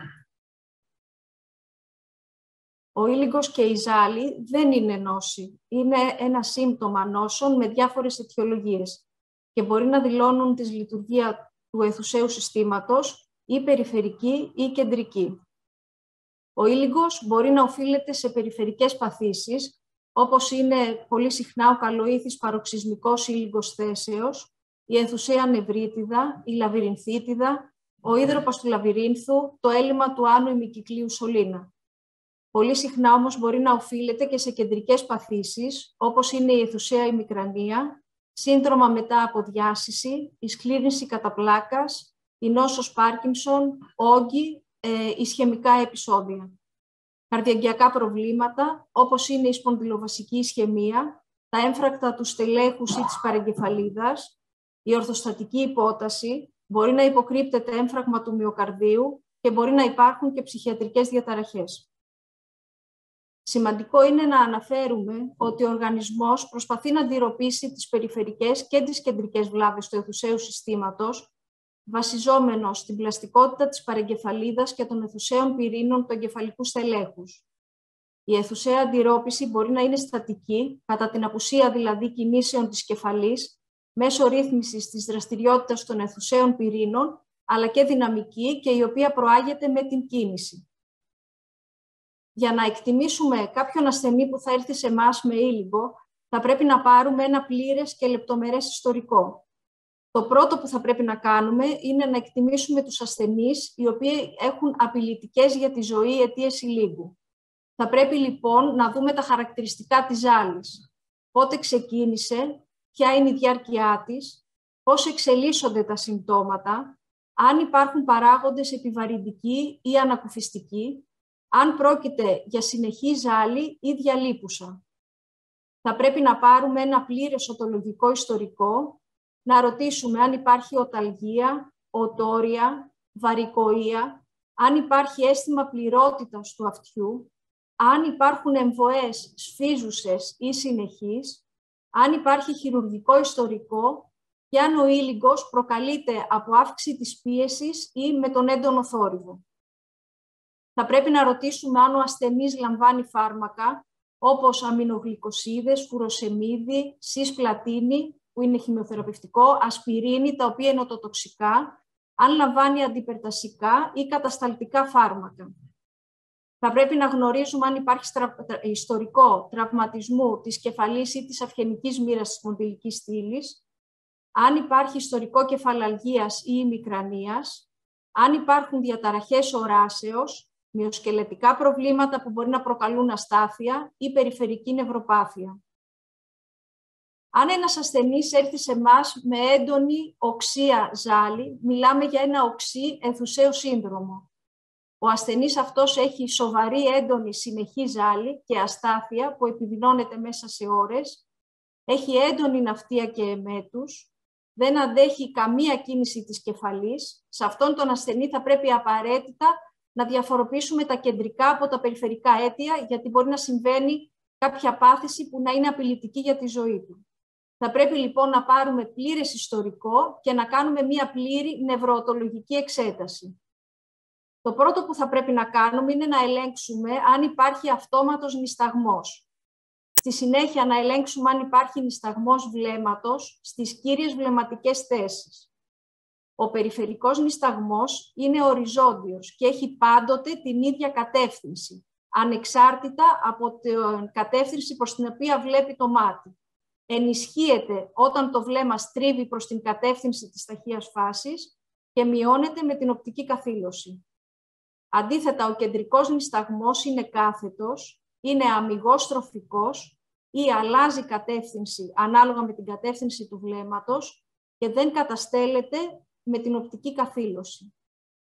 Ο ήλικος και η ζάλη δεν είναι νόση. Είναι ένα σύμπτωμα νόσων με διάφορες αιτιολογίες και μπορεί να δηλώνουν τη λειτουργία του αιθουσαίου συστήματος ή περιφερική ή κεντρική. Ο ήλικος μπορεί να οφείλεται σε περιφερικές παθήσεις, όπως είναι πολύ συχνά ο καλοήθης παροξυσμικός ήλικος θέσεως, η αιθουσαία νευρίτιδα, η λαβυρινθίτιδα, ο ίδρωπος του λαβυρίνθου, το έλλειμμα του άνω ημικυκλίου σωλήνα. Πολύ συχνά όμως μπορεί να οφείλεται και σε κεντρικές παθήσεις, όπως είναι η αιθουσαία ημικρανία, σύνδρομα μετά από διάσηση, η σκλήρυνση κατά πλάκας, η νόσος Πάρκινσον, όγκοι, ισχαιμικά επεισόδια. Καρδιαγγειακά προβλήματα, όπως είναι η σπονδυλοβασική ισχαιμία, τα έμφρακτα του στελέχους ή της παρεγκεφαλίδας, η ορθοστατική υπόταση, μπορεί να υποκρύπτεται έμφραγμα του μυοκαρδίου και μπορεί να υπάρχουν και ψυχιατρικές διαταραχές. Σημαντικό είναι να αναφέρουμε ότι ο οργανισμός προσπαθεί να αντιρροπήσει τις περιφερικές και τις κεντρικές βλάβες του αιθουσαίου συστήματος, βασιζόμενος στην πλαστικότητα της παρεγκεφαλίδας και των αιθουσαίων πυρήνων του εγκεφαλικού στελέχους. Η αιθουσαία αντιρρόπηση μπορεί να είναι στατική, κατά την απουσία δηλαδή κινήσεων της κεφαλής, μέσω ρύθμισης της δραστηριότητας των αιθουσαίων πυρήνων, αλλά και δυναμική και η οποία προάγεται με την κίνηση. Για να εκτιμήσουμε κάποιον ασθενή που θα έρθει σε εμάς με ήλικο, θα πρέπει να πάρουμε ένα πλήρες και λεπτομερές ιστορικό. Το πρώτο που θα πρέπει να κάνουμε είναι να εκτιμήσουμε τους ασθενείς οι οποίοι έχουν απειλητικές για τη ζωή αιτίες ήλικου. Θα πρέπει λοιπόν να δούμε τα χαρακτηριστικά της ζάλης. πότε ξεκίνησε, ποια είναι η διάρκεια της, πώς εξελίσσονται τα συμπτώματα, αν υπάρχουν παράγοντες επιβαρυντικοί ή ανακουφιστικοί, αν πρόκειται για συνεχή ζάλη ή διαλείπουσα. Θα πρέπει να πάρουμε ένα πλήρες οτολογικό ιστορικό, να ρωτήσουμε αν υπάρχει οταλγία, οτόρια, βαρικοεία, αν υπάρχει αίσθημα πληρότητας του αυτιού, αν υπάρχουν εμβοές σφίζουσες ή συνεχείς, αν υπάρχει χειρουργικό ιστορικό και αν ο ήλιγκος προκαλείται από αύξηση της πίεσης ή με τον έντονο θόρυβο. Θα πρέπει να ρωτήσουμε αν ο ασθενής λαμβάνει φάρμακα, όπως αμινογλυκοσίδες, φουροσεμίδι, σισπλατίνη, που είναι χημειοθεραπευτικό, ασπιρίνη, τα οποία είναι οτοτοξικά, αν λαμβάνει αντιπερτασικά ή κατασταλτικά φάρμακα. Θα πρέπει να γνωρίζουμε αν υπάρχει ιστορικό τραυματισμού της κεφαλής ή της αυχενικής μοίρας της σπονδυλικής στήλης, αν υπάρχει ιστορικό κεφαλαλγίας ή ημικρανίας, αν υπάρχουν διαταραχές οράσεως, μυοσκελετικά προβλήματα που μπορεί να προκαλούν αστάθεια ή περιφερική νευροπάθεια. Αν ένας ασθενής έρθει σε εμάς με έντονη οξία ζάλη, μιλάμε για ένα οξύ ενθουσαίο σύνδρομο. Ο ασθενής αυτός έχει σοβαρή, έντονη, συνεχή ζάλη και αστάθεια που επιδεινώνεται μέσα σε ώρες, έχει έντονη ναυτία και εμέτους, δεν αντέχει καμία κίνηση της κεφαλής. Σε αυτόν τον ασθενή θα πρέπει απαραίτητα να διαφοροποιήσουμε τα κεντρικά από τα περιφερικά αίτια, γιατί μπορεί να συμβαίνει κάποια πάθηση που να είναι απειλητική για τη ζωή του. Θα πρέπει λοιπόν να πάρουμε πλήρες ιστορικό και να κάνουμε μία πλήρη νευροοτολογική εξέταση. Το πρώτο που θα πρέπει να κάνουμε είναι να ελέγξουμε αν υπάρχει αυτόματος νησταγμός. Στη συνέχεια να ελέγξουμε αν υπάρχει νησταγμός βλέμματος στις κύριες βλεμματικές θέσεις. Ο περιφερικός νησταγμός είναι οριζόντιος και έχει πάντοτε την ίδια κατεύθυνση, ανεξάρτητα από την κατεύθυνση προς την οποία βλέπει το μάτι. Ενισχύεται όταν το βλέμμα στρίβει προς την κατεύθυνση της ταχείας φάσης και μειώνεται με την οπτική καθήλωση. Αντίθετα, ο κεντρικός νησταγμός είναι κάθετος, είναι αμιγώς στροφικός ή αλλάζει κατεύθυνση ανάλογα με την κατεύθυνση του βλέμματος και δεν καταστέλλεται με την οπτική καθήλωση.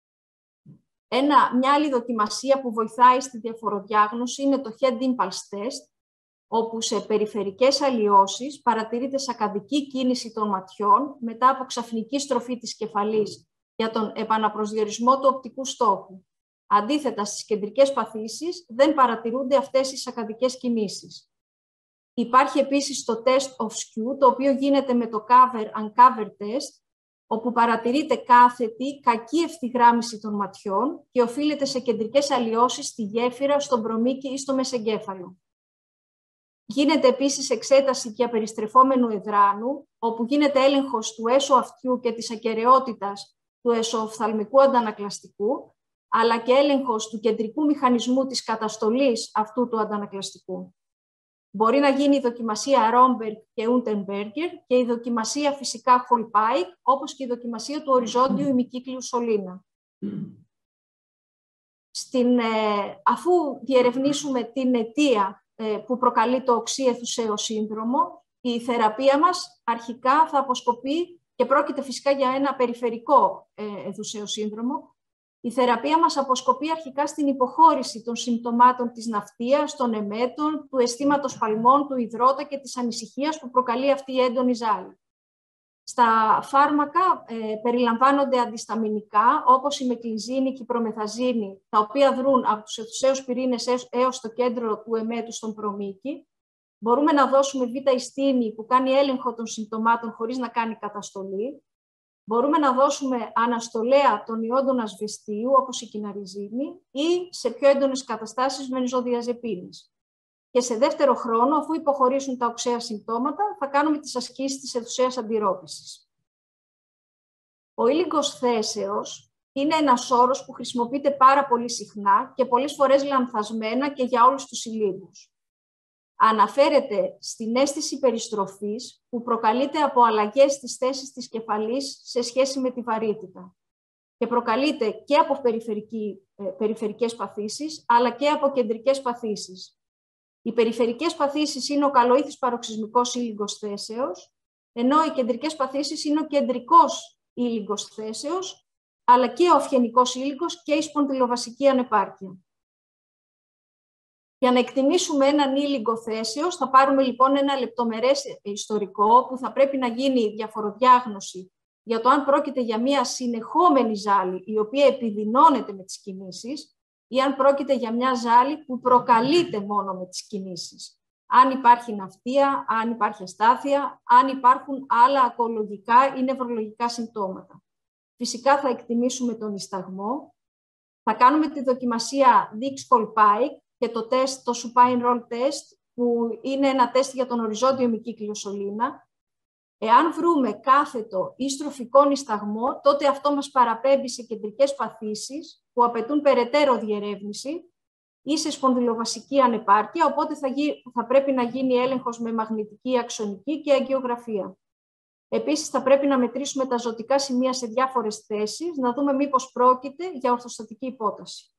Μια άλλη δοκιμασία που βοηθάει στη διαφοροδιάγνωση είναι το Head Impulse Test, όπου σε περιφερικές αλλοιώσεις παρατηρείται σακαδική κίνηση των ματιών μετά από ξαφνική στροφή της κεφαλής για τον επαναπροσδιορισμό του οπτικού στόχου. Αντίθετα, στις κεντρικές παθήσεις δεν παρατηρούνται αυτές οι σακαδικές κινήσεις. Υπάρχει επίσης το Test of Skew, το οποίο γίνεται με το Cover-Uncover Test, όπου παρατηρείται κάθετη, κακή ευθυγράμμιση των ματιών και οφείλεται σε κεντρικές αλλοιώσεις στη γέφυρα, στον προμήκη ή στο μεσεγκέφαλο. Γίνεται επίσης εξέταση και απεριστρεφόμενου εδράνου, όπου γίνεται έλεγχος του έσω αυτιού και της ακεραιότητας του εσωοφθαλμικού αντανακλαστικού, αλλά και έλεγχος του κεντρικού μηχανισμού της καταστολής αυτού του αντανακλαστικού. Μπορεί να γίνει η δοκιμασία Romberg και Unterberger και η δοκιμασία φυσικά Hall-Pike, όπως και η δοκιμασία του οριζόντιου ημικύκλιου σωλήνα. Αφού διερευνήσουμε την αιτία που προκαλεί το οξύ ενθουσαίο σύνδρομο, η θεραπεία μας αρχικά θα αποσκοπεί, και πρόκειται φυσικά για ένα περιφερικό ενθουσαίο σύνδρομο, η θεραπεία μας αποσκοπεί αρχικά στην υποχώρηση των συμπτωμάτων της ναυτίας, των εμέτων, του αισθήματος παλμών, του υδρότα και της ανησυχίας που προκαλεί αυτή η έντονη ζάλη. Στα φάρμακα περιλαμβάνονται αντισταμινικά, όπως η μεκλιζίνη και η προμεθαζίνη, τα οποία δρούν από τους ενθουσαίους πυρήνες έως το κέντρο του εμέτου στον προμήκη. Μπορούμε να δώσουμε β-ιστίνη που κάνει έλεγχο των συμπτωμάτων χωρίς να κάνει καταστολή. Μπορούμε να δώσουμε αναστολέα των ιόντων ασβεστίου, όπως η κιναριζίνη, ή σε πιο έντονες καταστάσεις βενζοδιαζεπίνης. Και σε δεύτερο χρόνο, αφού υποχωρήσουν τα οξέα συμπτώματα, θα κάνουμε τις ασκήσεις της ενθουσαίας αντιρρόπησης. Ο ήλιγκος θέσεως είναι ένας όρος που χρησιμοποιείται πάρα πολύ συχνά και πολλές φορές λανθασμένα και για όλους τους ηλίγκους. Αναφέρεται στην αίσθηση περιστροφής που προκαλείται από αλλαγές στις θέσεις της κεφαλής σε σχέση με τη βαρύτητα και προκαλείται και από περιφερικές παθήσεις αλλά και από κεντρικές παθήσεις. Οι περιφερικές παθήσεις είναι ο καλοήθης παροξυσμικός ήλιγκος θέσεως, ενώ οι κεντρικές παθήσεις είναι ο κεντρικός ήλιγκος θέσεως, αλλά και ο αυγενικός ήλιγκος και η σπονδυλοβασική ανεπάρκεια. Για να εκτιμήσουμε έναν ήλιγκο θέσεως, θα πάρουμε λοιπόν ένα λεπτομερές ιστορικό που θα πρέπει να γίνει διαφοροδιάγνωση για το αν πρόκειται για μια συνεχόμενη ζάλη η οποία επιδεινώνεται με τις κινήσεις ή αν πρόκειται για μια ζάλη που προκαλείται μόνο με τις κινήσεις. Αν υπάρχει ναυτία, αν υπάρχει αστάθεια, αν υπάρχουν άλλα ακολογικά ή νευρολογικά συμπτώματα. Φυσικά θα εκτιμήσουμε τον νησταγμό, θα κάνουμε τη δοκιμασία Dix-Colpike και το τεστ, το Supine Roll Test, που είναι ένα τεστ για τον οριζόντιο ημικύκλιο σωλήνα. Εάν βρούμε κάθετο ή στροφικό νησταγμό, τότε αυτό μας παραπέμπει σε κεντρικές παθήσεις που απαιτούν περαιτέρω διερεύνηση ή σε σπονδυλοβασική ανεπάρκεια, οπότε θα πρέπει να γίνει έλεγχος με μαγνητική αξονική και αγγιογραφία. Επίσης, θα πρέπει να μετρήσουμε τα ζωτικά σημεία σε διάφορες θέσεις, να δούμε μήπως πρόκειται για ορθοστατική υπόταση.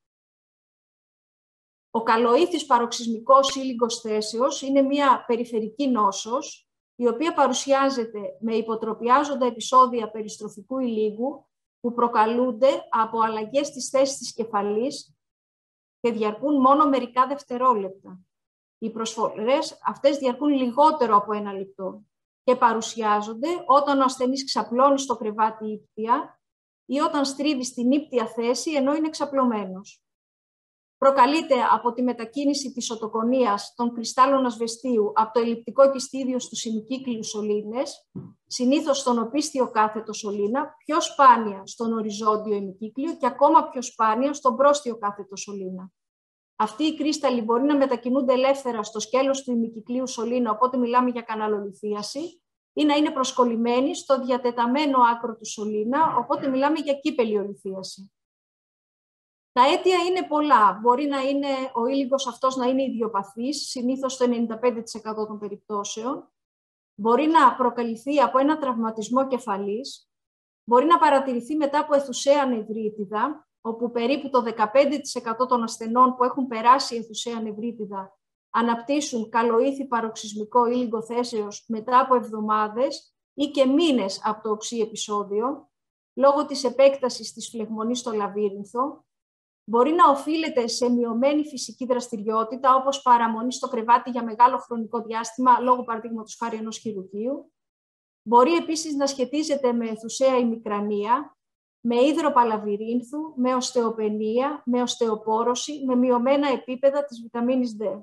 Ο καλοήθης παροξυσμικός ήλιγκος θέσεως είναι μια περιφερική νόσος, η οποία παρουσιάζεται με υποτροπιάζοντα επεισόδια περιστροφικού ηλίγκου που προκαλούνται από αλλαγές στις θέσεις της κεφαλής και διαρκούν μόνο μερικά δευτερόλεπτα. Οι προσφορές αυτές διαρκούν λιγότερο από 1 λεπτό και παρουσιάζονται όταν ο ασθενής ξαπλώνει στο κρεβάτι ύπτια ή όταν στρίβει στην ύπτια θέση ενώ είναι ξαπλωμένος. Προκαλείται από τη μετακίνηση της οτοκονίας των κρυστάλλων ασβεστίου από το ελλειπτικό κιστίδιο στους ημικύκλιους σωλήνες, συνήθως στον οπίστιο κάθετο σωλήνα, πιο σπάνια στον οριζόντιο ημικύκλιο και ακόμα πιο σπάνια στον πρόστιο κάθετο σωλήνα. Αυτοί οι κρύσταλλοι μπορεί να μετακινούνται ελεύθερα στο σκέλος του ημικυκλίου σωλήνα, οπότε μιλάμε για καναλολιθίαση, ή να είναι προσκολλημένοι στο διατεταμένο άκρο του σωλήνα, οπότε μιλάμε για κύπελιολιθίαση. Τα αίτια είναι πολλά. Μπορεί να είναι ο ήλιγκος αυτός να είναι ιδιοπαθής, συνήθως στο 95% των περιπτώσεων. Μπορεί να προκαλυφθεί από ένα τραυματισμό κεφαλής. Μπορεί να παρατηρηθεί μετά από αιθουσαία νευρίτιδα, όπου περίπου το 15% των ασθενών που έχουν περάσει αιθουσαία νευρίτιδα αναπτύσσουν καλοήθη παροξυσμικό ήλιγκο θέσεως μετά από εβδομάδες ή και μήνες από το οξύ επεισόδιο, λόγω της επέκτασης της φλεγμονής στο λαβύρινθο. Μπορεί να οφείλεται σε μειωμένη φυσική δραστηριότητα, όπως παραμονή στο κρεβάτι για μεγάλο χρονικό διάστημα, λόγω παραδείγματος χάρη ενός χειρουργείου. Μπορεί επίσης να σχετίζεται με αιθουσαία ημικρανία, με ίδρωπα λαβυρίνθου, με οστεοπενία, με οστεοπόρωση, με μειωμένα επίπεδα της βιταμίνης D.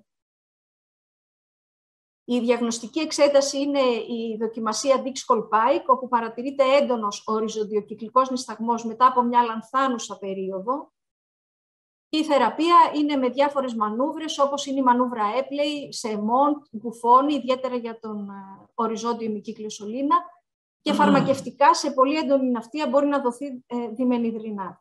Η διαγνωστική εξέταση είναι η δοκιμασία Dix-Colpike, όπου παρατηρείται έντονος οριζοντιοκυκλικός νησταγμός μετά από μια λανθάνουσα περίοδο. Η θεραπεία είναι με διάφορες μανούβρες, όπως είναι η μανούβρα Έπλεϊ, σε μοντ, γκουφόνι, ιδιαίτερα για τον οριζόντιο ημικύκλιο σωλήνα, και φαρμακευτικά σε πολύ έντονη ναυτία μπορεί να δοθεί διμενιδρινάτη.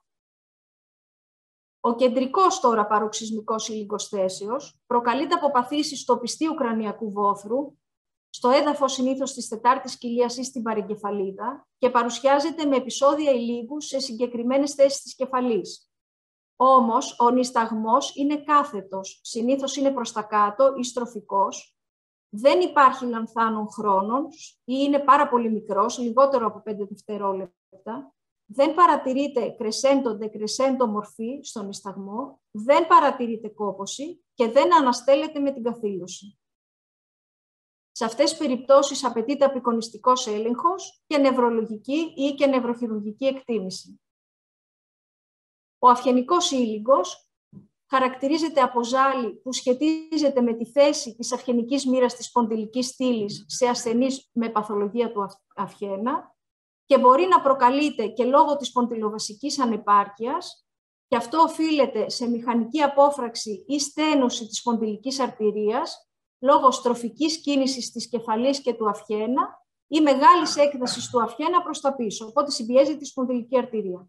Ο κεντρικός τώρα παροξυσμικός ήλιγκος θέσεως προκαλείται από παθήσεις του οπιστίου κρανιακού βόθρου, στο έδαφος συνήθως της τετάρτης κοιλίας ή στην παρεγκεφαλίδα και παρουσιάζεται με επεισόδια ηλίγκου σε συγκεκριμένες θέσεις της κεφαλής. Όμως, ο νησταγμός είναι κάθετος, συνήθως είναι προς τα κάτω ή στροφικός, δεν υπάρχει λανθάνων χρόνων ή είναι πάρα πολύ μικρός, λιγότερο από 5 δευτερόλεπτα, δεν παρατηρείται κρεσέντο-δεκρεσέντο μορφή στον νησταγμό, δεν παρατηρείται κόπωση και δεν αναστέλλεται με την καθήλωση. Σε αυτές τις περιπτώσεις απαιτείται απεικονιστικός έλεγχος και νευρολογική ή και νευροχειρουργική εκτίμηση. Ο αυγενικός ήλιγκος χαρακτηρίζεται από ζάλη που σχετίζεται με τη θέση της αυγενικής μοίρας της σπονδυλικής στήλης σε ασθενείς με παθολογία του αυγένα και μπορεί να προκαλείται και λόγω της σπονδυλοβασικής ανεπάρκειας, και αυτό οφείλεται σε μηχανική απόφραξη ή στένωση της σπονδυλικής αρτηρίας λόγω στροφικής κίνησης της κεφαλής και του αυγένα ή μεγάλης έκδασης του αυγένα προς τα πίσω, οπότε συμπιέζει τη σπονδυλική αρτηρία.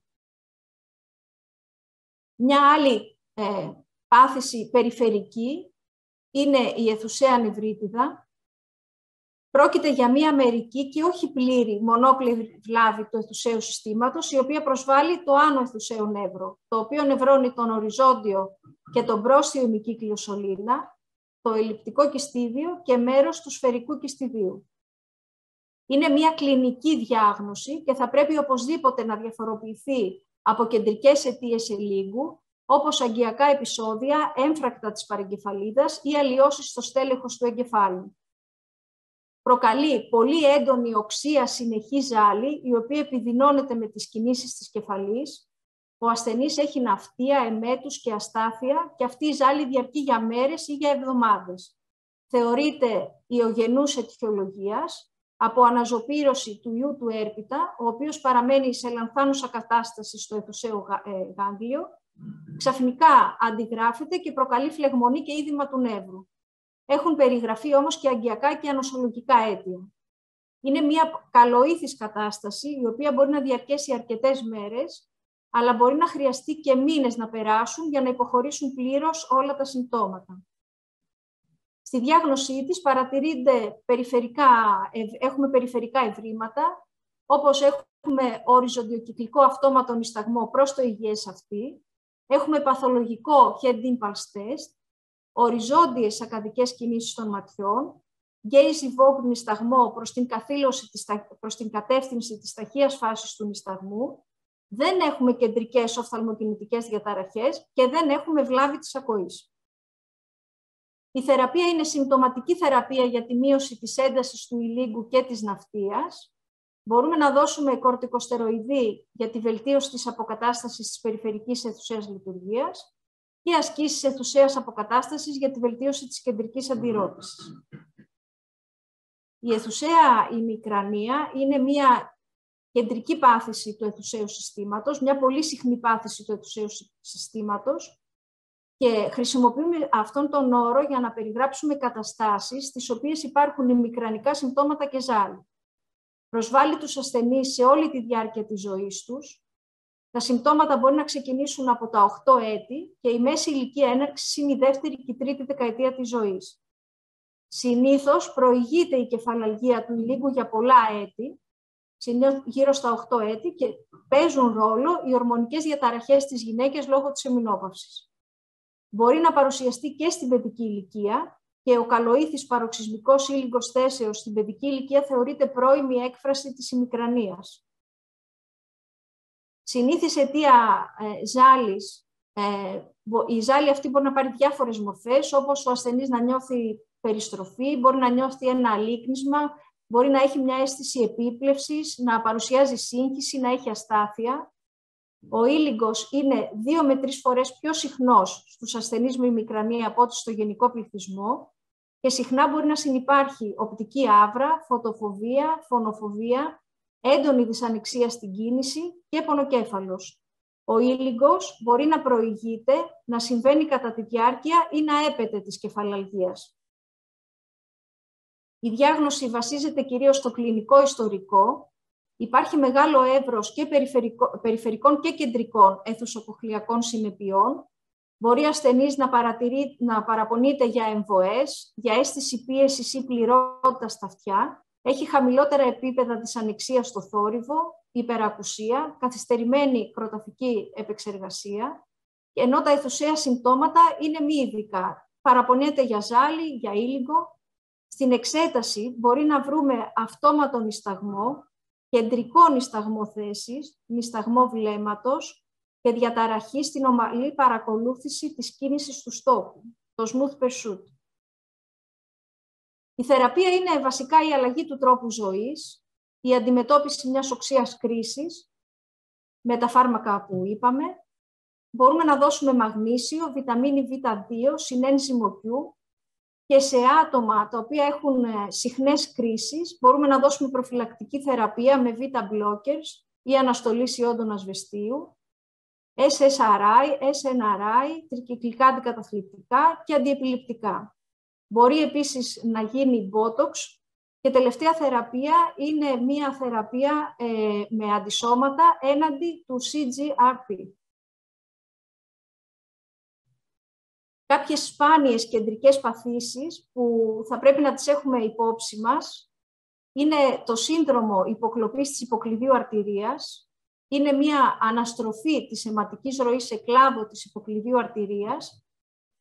Μια άλλη πάθηση περιφερική είναι η αιθουσαία νευρίτιδα. Πρόκειται για μία μερική και όχι πλήρη μονόκληρη βλάβη του αιθουσαίου συστήματος, η οποία προσβάλλει το άνω αιθουσαίο νεύρο, το οποίο νευρώνει τον οριζόντιο και τον πρόστιο ημικύκλιο σωλήνα, το ελλειπτικό κιστίδιο και μέρος του σφαιρικού κιστιδίου. Είναι μια κλινική διάγνωση και θα πρέπει οπωσδήποτε να διαφοροποιηθεί από κεντρικές αιτίες ελίγου, όπως αγκιακά επεισόδια, έμφρακτα της παρεγκεφαλίδας ή αλλοιώσεις στο στέλεχος του εγκεφάλου. Προκαλεί πολύ έντονη οξεία συνεχή ζάλη, η οποία επιδεινώνεται με τις κινήσεις της κεφαλής. Ο ασθενής έχει ναυτία, εμέτους και αστάθεια και αυτή η ζάλη διαρκεί για μέρες ή για εβδομάδες. Θεωρείται ιογενούς αιτιολογίας από αναζωπήρωση του ιού του έρπιτα, ο οποίος παραμένει σε λανθάνουσα κατάσταση στο αιθουσαίο γάγγλιο, ξαφνικά αντιγράφεται και προκαλεί φλεγμονή και είδημα του νεύρου. Έχουν περιγραφεί όμως και αγκιακά και ανοσολογικά αίτια. Είναι μια καλοήθης κατάσταση, η οποία μπορεί να διαρκέσει αρκετές μέρες, αλλά μπορεί να χρειαστεί και μήνες να περάσουν για να υποχωρήσουν πλήρως όλα τα συμπτώματα. Στη διάγνωσή της έχουμε περιφερικά ευρήματα, όπως έχουμε οριζοντιοκυκλικό αυτόματο νησταγμό προς το υγιές αυτή, έχουμε παθολογικό head impulse test, οριζόντιες ακαδικές κινήσεις των ματιών, gaze-evoked νησταγμό προς την κατεύθυνση της ταχείας φάσης του νησταγμού, δεν έχουμε κεντρικές οφθαλμοκινητικές διαταραχές και δεν έχουμε βλάβη της ακοής. Η θεραπεία είναι συμπτωματική θεραπεία για τη μείωση της έντασης του ηλίγκου και της ναυτίας. Μπορούμε να δώσουμε κορτικοστεροειδή για τη βελτίωση της αποκατάστασης της περιφερικής αιθουσαίας λειτουργίας και ασκήσεις αιθουσαίας αποκατάστασης για τη βελτίωση της κεντρικής αντιρρόπησης. Η αιθουσαία ημικρανία είναι μια κεντρική πάθηση του αιθουσαίου συστήματος, μια πολύ συχνή πάθηση του αιθουσαίου συστήματος, και χρησιμοποιούμε αυτόν τον όρο για να περιγράψουμε καταστάσεις στις οποίες υπάρχουν ημικρανικά συμπτώματα και ζάλη. Προσβάλλει τους ασθενείς σε όλη τη διάρκεια της ζωής τους. Τα συμπτώματα μπορεί να ξεκινήσουν από τα 8 έτη και η μέση ηλικία έναρξης είναι η δεύτερη και η τρίτη δεκαετία της ζωής. Συνήθως προηγείται η κεφαλαλγία του ηλίγκου για πολλά έτη, γύρω στα 8 έτη, και παίζουν ρόλο οι ορμονικές διαταραχές στις γυναίκες λόγω της εμεινόπαυσης. Μπορεί να παρουσιαστεί και στην παιδική ηλικία και ο καλοήθης παροξυσμικός ήλιγκος θέσεως στην παιδική ηλικία θεωρείται πρώιμη έκφραση της ημικρανίας. Συνήθις αιτία ζάλης, η ζάλη αυτή μπορεί να πάρει διάφορες μορφές, όπως ο ασθενής να νιώθει περιστροφή, μπορεί να νιώθει ένα αλίκνισμα, μπορεί να έχει μια αίσθηση επίπλευσης, να παρουσιάζει σύγχυση, να έχει αστάθεια. Ο ήλιγκος είναι 2 με 3 φορές πιο συχνός στους ασθενείς με ημικρανία από ό,τι στο γενικό πληθυσμό και συχνά μπορεί να συνυπάρχει οπτική άβρα, φωτοφοβία, φωνοφοβία, έντονη δυσανεξία στην κίνηση και πονοκέφαλος. Ο ήλιγκος μπορεί να προηγείται, να συμβαίνει κατά τη διάρκεια ή να έπεται της κεφαλαλγίας. Η διάγνωση βασίζεται κυρίως στο κλινικό ιστορικό. Υπάρχει μεγάλο εύρος και περιφερικών και κεντρικών αιθουσοκοχλιακών συνεπειών. Μπορεί ασθενής να παραπονείται για εμβοές, για αίσθηση πίεσης ή πληρότητα στα αυτιά. Έχει χαμηλότερα επίπεδα δυσανεξίας στο θόρυβο, υπερακουσία, καθυστερημένη κροταφική επεξεργασία, ενώ τα αιθουσαία συμπτώματα είναι μη ειδικά. Παραπονιέται για ζάλη, για ήλιγκο. Στην εξέταση μπορεί να βρούμε αυτόματο νησταγμό, κεντρικό νησταγμό θέσης, νησταγμό βλέμματος και διαταραχή στην ομαλή παρακολούθηση της κίνησης του στόχου, το smooth pursuit. Η θεραπεία είναι βασικά η αλλαγή του τρόπου ζωής, η αντιμετώπιση μιας οξείας κρίσης με τα φάρμακα που είπαμε. Μπορούμε να δώσουμε μαγνήσιο, βιταμίνη Β2, συνένζυμο Q, και σε άτομα τα οποία έχουν συχνές κρίσεις μπορούμε να δώσουμε προφυλακτική θεραπεία με β-blockers ή αναστολής ιόντων ασβεστίου, SSRI, SNRI, τρικυκλικά αντικαταθλιπτικά και αντιεπιληπτικά. Μπορεί επίσης να γίνει Botox και τελευταία θεραπεία είναι μία θεραπεία με αντισώματα έναντι του CGRP. Κάποιες σπάνιες κεντρικές παθήσεις που θα πρέπει να τις έχουμε υπόψη μας είναι το σύνδρομο υποκλοπής της υποκλειδίου αρτηρίας. Είναι μια αναστροφή της αιματικής ροής σε κλάδο της υποκλειδίου αρτηρίας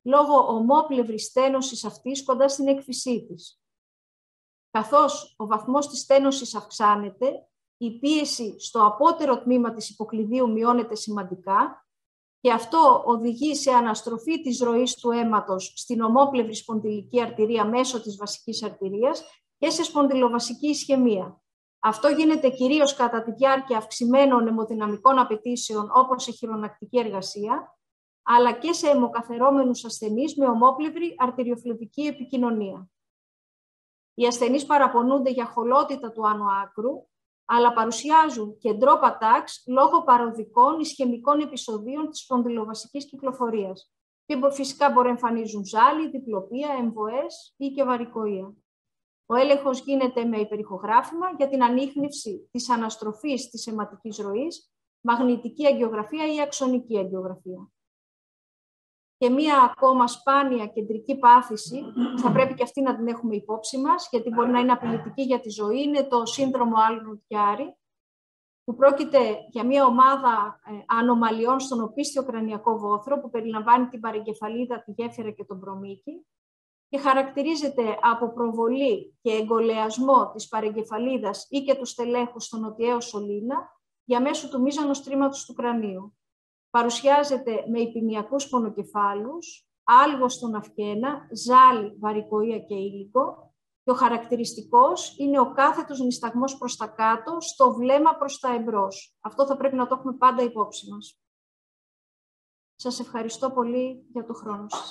λόγω ομόπλευρης στένωσης αυτής κοντά στην έκφυσή της. Καθώς ο βαθμός της στένωσης αυξάνεται, η πίεση στο απότερο τμήμα της υποκλειδίου μειώνεται σημαντικά και αυτό οδηγεί σε αναστροφή της ροής του αίματος στην ομόπλευρη σπονδυλική αρτηρία μέσω της βασικής αρτηρίας και σε σπονδυλοβασική ισχαιμία. Αυτό γίνεται κυρίως κατά τη διάρκεια αυξημένων αιμοδυναμικών απαιτήσεων, όπως η χειρονακτική εργασία, αλλά και σε αιμοκαθερώμενους ασθενείς με ομόπλευρη αρτηριοφλεβική επικοινωνία. Οι ασθενείς παραπονούνται για χολότητα του άνω άκρου, αλλά παρουσιάζουν και drop attacks λόγω παροδικών ισχαιμικών επεισοδίων της σπονδυλοβασικής κυκλοφορίας. Και φυσικά μπορεί να εμφανίζουν ζάλι, διπλοπία, εμβοές ή και βαρικοεία. Ο έλεγχος γίνεται με υπερηχογράφημα για την ανίχνευση της αναστροφής της αιματικής ροής, μαγνητική αγγιογραφία ή αξονική αγγιογραφία. Και μία ακόμα σπάνια κεντρική πάθηση, θα πρέπει και αυτή να την έχουμε υπόψη μας, γιατί μπορεί να είναι απειλητική για τη ζωή, είναι το σύνδρομο Allen-Chiari, που πρόκειται για μία ομάδα ανομαλιών στον οπίστιο κρανιακό βόθρο, που περιλαμβάνει την παρεγκεφαλίδα, τη γέφυρα και τον προμήκη, και χαρακτηρίζεται από προβολή και εγκολεασμό της παρεγκεφαλίδας ή και του στελέχους στον νοτιαίο σωλήνα για μέσω του μίζανος τρίματος του κρανίου. Παρουσιάζεται με υπηνιακούς πονοκεφάλους, άλγο στον αυχένα, ζάλι, βαρικοεία και ήλικο και ο χαρακτηριστικός είναι ο κάθετος νησταγμός προς τα κάτω, στο βλέμμα προς τα εμπρός. Αυτό θα πρέπει να το έχουμε πάντα υπόψη μας. Σας ευχαριστώ πολύ για το χρόνο σας.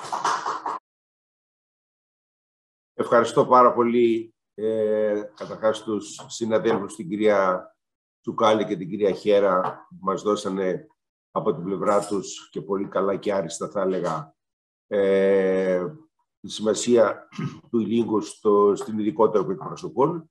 Ευχαριστώ πάρα πολύ καταρχάς τους συναδέλφους, την κυρία Τσουκάλη και την κυρία Χέρα, που μας δώσανε από την πλευρά τους και πολύ καλά και άριστα, θα έλεγα, τη σημασία του υλίγου στην ειδικότητα που εκπροσωπούν.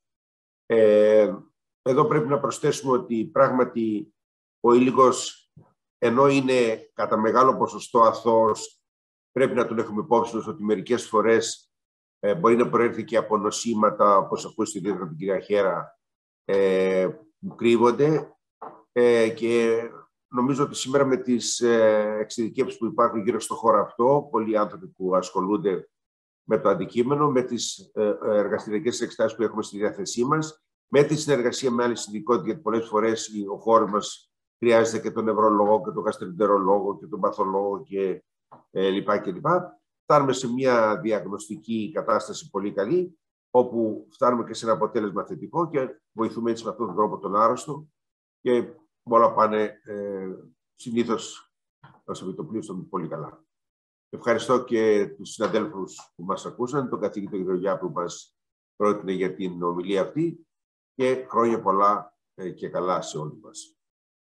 Εδώ πρέπει να προσθέσουμε ότι πράγματι ο υλίγος, ενώ είναι κατά μεγάλο ποσοστό αθώος, πρέπει να τον έχουμε υπόψη μας ότι μερικές φορές μπορεί να προέρχεται και από νοσήματα, όπως ακούστηκε από την κυρία Χέρα, που κρύβονται, και νομίζω ότι σήμερα με τις εξειδικεύσεις που υπάρχουν γύρω στο χώρο αυτό, πολλοί άνθρωποι που ασχολούνται με το αντικείμενο, με τις εργαστηριακές εξετάσεις που έχουμε στη διάθεσή μας, με τη συνεργασία με άλλες ειδικότητες, γιατί πολλές φορές ο χώρος μας χρειάζεται και τον νευρολόγο και τον γαστρεντερολόγο και τον παθολόγο και λοιπά και λοιπά. Φτάνουμε σε μια διαγνωστική κατάσταση πολύ καλή, όπου φτάνουμε και σε ένα αποτέλεσμα θετικό και βοηθούμε έτσι με αυτόν τον τρόπο τον άρρωστο και όλα πάνε συνήθως ως επιτοπλίστων πολύ καλά. Ευχαριστώ και τους συναδέλφους που μας ακούσαν, τον καθηγητή Γεωργιά που μας πρότεινε για την ομιλία αυτή και χρόνια πολλά και καλά σε όλους μας.